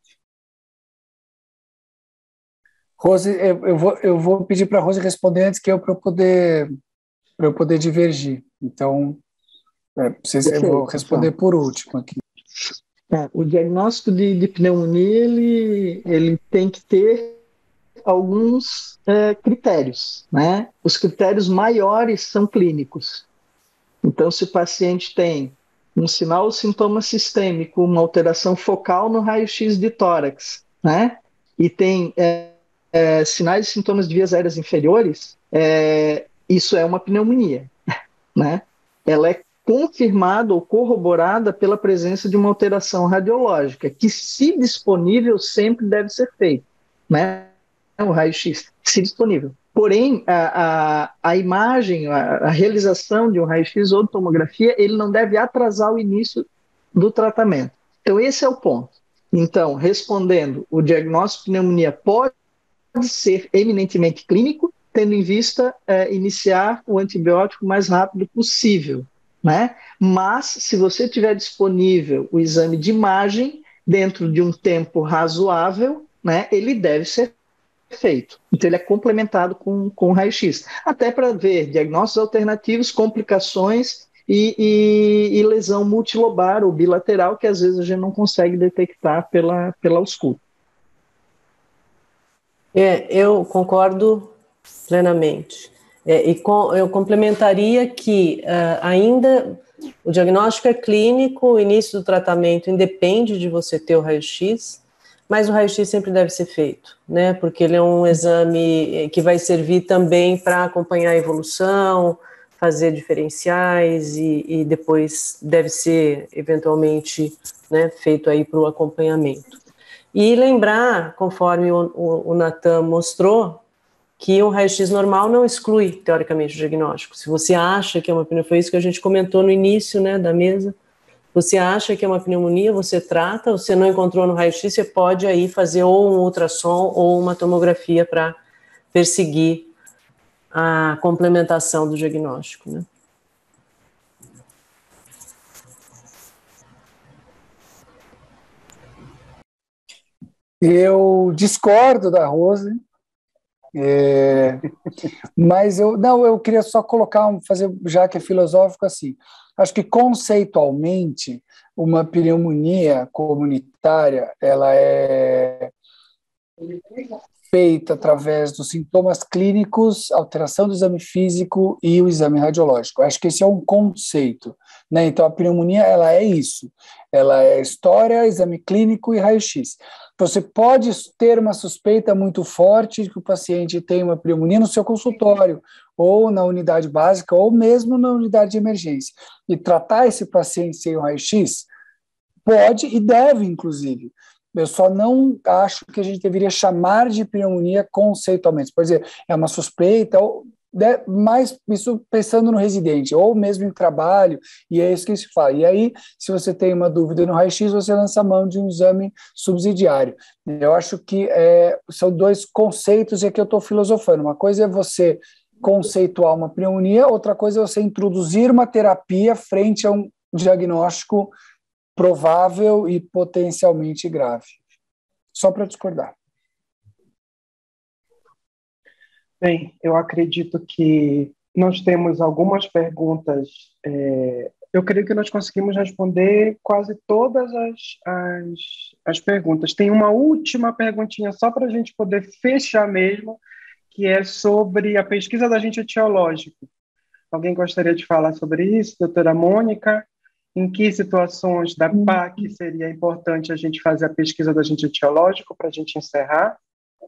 Rose, eu, eu, vou, eu vou pedir para a Rose responder antes que eu, para eu poder, para eu poder divergir. Então, é, vocês, eu vou responder por último aqui. É, o diagnóstico de, de pneumonia, ele, ele tem que ter alguns é, critérios, né? Os critérios maiores são clínicos. Então, se o paciente tem um sinal ou sintoma sistêmico, uma alteração focal no raio-x de tórax, né? E tem é, é, sinais e sintomas de vias aéreas inferiores, é, isso é uma pneumonia, né? Ela é confirmada ou corroborada pela presença de uma alteração radiológica, que, se disponível, sempre deve ser feito, né? O raio-x, se disponível. Porém, a, a, a imagem, a, a realização de um raio-x ou de tomografia, ele não deve atrasar o início do tratamento. Então, esse é o ponto. Então, respondendo, o diagnóstico de pneumonia pode ser eminentemente clínico, tendo em vista é, iniciar o antibiótico o mais rápido possível, né? Mas, se você tiver disponível o exame de imagem, dentro de um tempo razoável, né, ele deve ser feito. Então, ele é complementado com, com raio-x, até para ver diagnósticos alternativos, complicações e, e, e lesão multilobar ou bilateral, que às vezes a gente não consegue detectar pela, pela ausculta. É, eu concordo plenamente. É, e com, eu complementaria que uh, ainda o diagnóstico é clínico, o início do tratamento independe de você ter o raio-x, mas o raio-x sempre deve ser feito, né? Porque ele é um exame que vai servir também para acompanhar a evolução, fazer diferenciais e, e depois deve ser eventualmente, né, feito aí para o acompanhamento. E lembrar, conforme o, o, o Natan mostrou, que um raio-x normal não exclui, teoricamente, o diagnóstico. Se você acha que é uma pneumonia, foi isso que a gente comentou no início, né, da mesa, você acha que é uma pneumonia, você trata, você não encontrou no raio-x, você pode aí fazer ou um ultrassom ou uma tomografia para perseguir a complementação do diagnóstico, né? Eu discordo da Rose, é, mas eu não, eu queria só colocar, fazer, já que é filosófico assim, acho que conceitualmente uma pneumonia comunitária, ela é feita através dos sintomas clínicos, alteração do exame físico e o exame radiológico. Acho que esse é um conceito, né? Então a pneumonia, ela é isso, ela é história, exame clínico e raio-x. Você pode ter uma suspeita muito forte de que o paciente tem uma pneumonia no seu consultório, ou na unidade básica, ou mesmo na unidade de emergência. E tratar esse paciente sem o raio-x pode e deve, inclusive. Eu só não acho que a gente deveria chamar de pneumonia conceitualmente. Por exemplo, é uma suspeita, ou mais isso pensando no residente, ou mesmo em trabalho, e é isso que se fala. E aí, se você tem uma dúvida no raio-x, você lança a mão de um exame subsidiário. Eu acho que é, são dois conceitos e aqui eu estou filosofando. Uma coisa é você conceituar uma pneumonia, outra coisa é você introduzir uma terapia frente a um diagnóstico provável e potencialmente grave. Só para discordar. Bem, eu acredito que nós temos algumas perguntas. É, eu creio que nós conseguimos responder quase todas as, as, as perguntas. Tem uma última perguntinha só para a gente poder fechar mesmo, que é sobre a pesquisa do agente etiológico. Alguém gostaria de falar sobre isso, doutora Mônica? Em que situações da P A C seria importante a gente fazer a pesquisa do agente etiológico para a gente encerrar?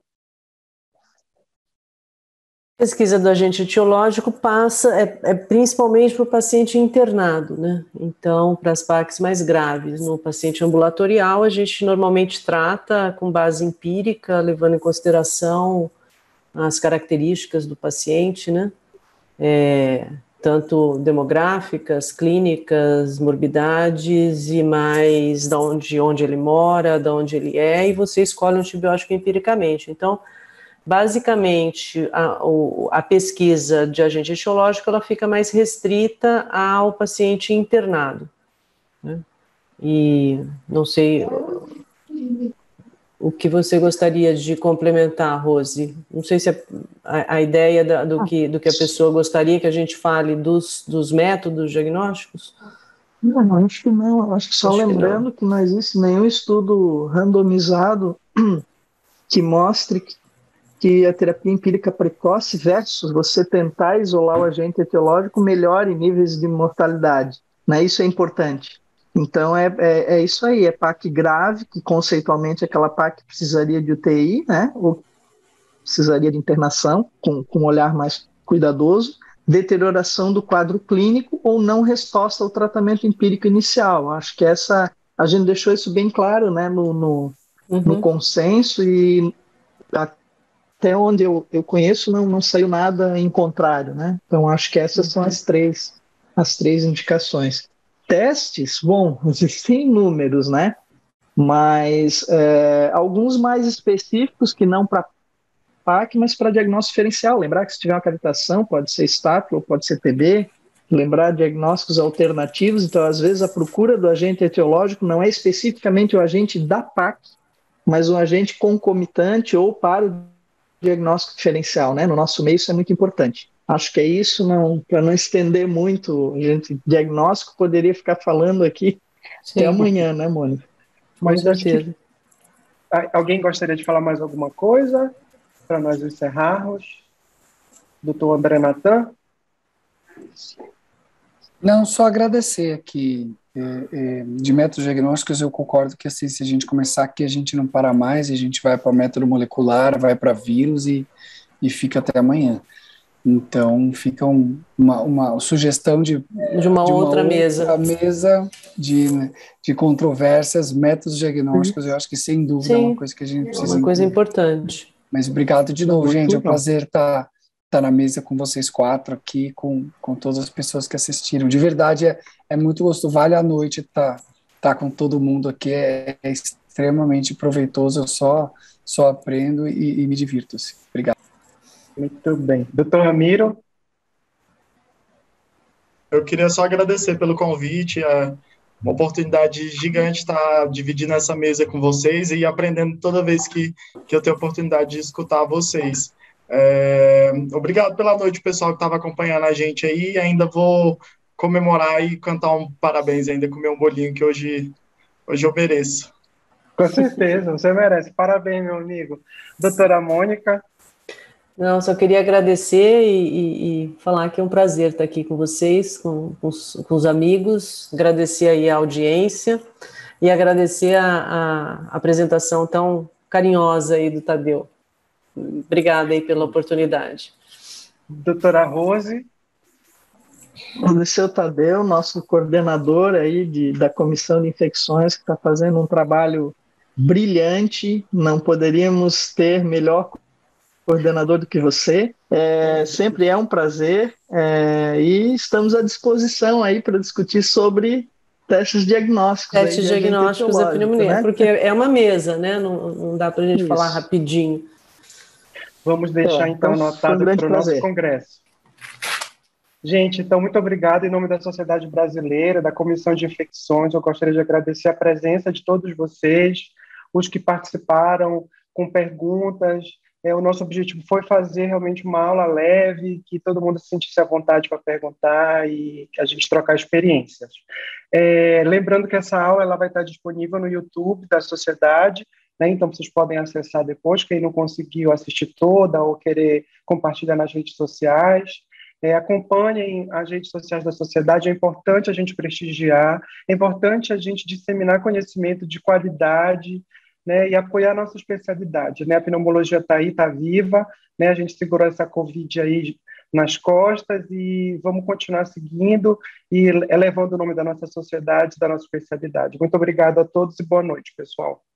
A pesquisa do agente etiológico passa é, é principalmente para o paciente internado, né? Então, para as P A Cs mais graves. No paciente ambulatorial, a gente normalmente trata com base empírica, levando em consideração as características do paciente, né? É, tanto demográficas, clínicas, morbidades e mais de onde, onde ele mora, de onde ele é, e você escolhe um antibiótico empiricamente. Então, basicamente, a, a pesquisa de agente etiológico ela fica mais restrita ao paciente internado, né? E não sei o, o que você gostaria de complementar, Rose? Não sei se a, a, a ideia da, do, que, do que a pessoa gostaria que a gente fale dos, dos métodos diagnósticos? Não, não, acho que não. Acho que só Acho lembrando que não. que não existe nenhum estudo randomizado que mostre que, que a terapia empírica precoce versus você tentar isolar o agente etiológico melhore níveis de mortalidade. Né? Isso é importante. Então, é, é, é isso aí, é P A C grave, que conceitualmente é aquela P A C que precisaria de U T I, né? Ou precisaria de internação, com, com um olhar mais cuidadoso, deterioração do quadro clínico ou não resposta ao tratamento empírico inicial. Acho que essa, a gente deixou isso bem claro, né, no, no, uhum. no consenso, e até onde eu, eu conheço não, não saiu nada em contrário, né? Então acho que essas uhum. são as três, as três indicações. Testes, bom, existem números, né? Mas é, alguns mais específicos que não para P A C, mas para diagnóstico diferencial. Lembrar que se tiver uma cavitação, pode ser estátulo, pode ser T B. Lembrar diagnósticos alternativos. Então, às vezes, a procura do agente etiológico não é especificamente o agente da P A C, mas um agente concomitante ou para o diagnóstico diferencial, né? No nosso meio isso é muito importante. Acho que é isso, não, para não estender muito, a gente, diagnóstico poderia ficar falando aqui Sim. até amanhã, né, Mônica? Mas acho que alguém gostaria de falar mais alguma coisa para nós encerrarmos? Doutor André Natan? Não, só agradecer aqui. É, é, de métodos diagnósticos, eu concordo que assim, se a gente começar aqui, a gente não para mais, a gente vai para método molecular, vai para vírus e, e fica até amanhã. Então, fica um, uma, uma sugestão de, de uma de outra uma mesa, outra mesa de, de controvérsias, métodos diagnósticos. Eu acho que, sem dúvida, Sim, é uma coisa que a gente precisa uma coisa incluir. importante. Mas obrigado de novo, gente. É um prazer estar, estar na mesa com vocês quatro aqui, com, com todas as pessoas que assistiram. De verdade, é, é muito gostoso. Vale a noite estar, estar com todo mundo aqui. É, é extremamente proveitoso. Eu só, só aprendo e, e me divirto-se. Obrigado. Muito bem. Doutor Ramiro? Eu queria só agradecer pelo convite, é uma oportunidade gigante estar dividindo essa mesa com vocês e aprendendo toda vez que, que eu tenho a oportunidade de escutar vocês. É, obrigado pela noite, pessoal que estava acompanhando a gente aí, ainda vou comemorar e cantar um parabéns, ainda comer um bolinho que hoje, hoje eu mereço. Com certeza, você merece. Parabéns, meu amigo. Doutora Mônica? Não, só queria agradecer e, e, e falar que é um prazer estar aqui com vocês, com, com, os, com os amigos, agradecer aí a audiência e agradecer a, a apresentação tão carinhosa aí do Tadeu. Obrigada aí pela oportunidade. Doutora Rose? Agradecer o Tadeu, nosso coordenador aí de, da Comissão de Infecções, que está fazendo um trabalho brilhante, não poderíamos ter melhor coordenador do que você, é, sempre é um prazer, é, e estamos à disposição aí para discutir sobre testes diagnósticos. Testes aí de diagnósticos da pneumonia, né? porque é uma mesa, né? Não, não dá para a gente Isso. falar rapidinho. Vamos deixar, é, então, então anotado um para o nosso congresso. Gente, então, muito obrigado em nome da Sociedade Brasileira, da Comissão de Infecções. Eu gostaria de agradecer a presença de todos vocês, os que participaram com perguntas. É, o nosso objetivo foi fazer realmente uma aula leve, que todo mundo se sentisse à vontade para perguntar e que a gente trocar experiências. É, lembrando que essa aula ela vai estar disponível no YouTube da Sociedade, né? Então vocês podem acessar depois, quem não conseguiu assistir toda ou querer compartilhar nas redes sociais. É, acompanhem as redes sociais da Sociedade, é importante a gente prestigiar, é importante a gente disseminar conhecimento de qualidade, né, e apoiar a nossa especialidade, né? A pneumologia está aí, está viva, né? A gente segurou essa Covid aí nas costas e vamos continuar seguindo e elevando o nome da nossa sociedade, da nossa especialidade. Muito obrigado a todos e boa noite, pessoal.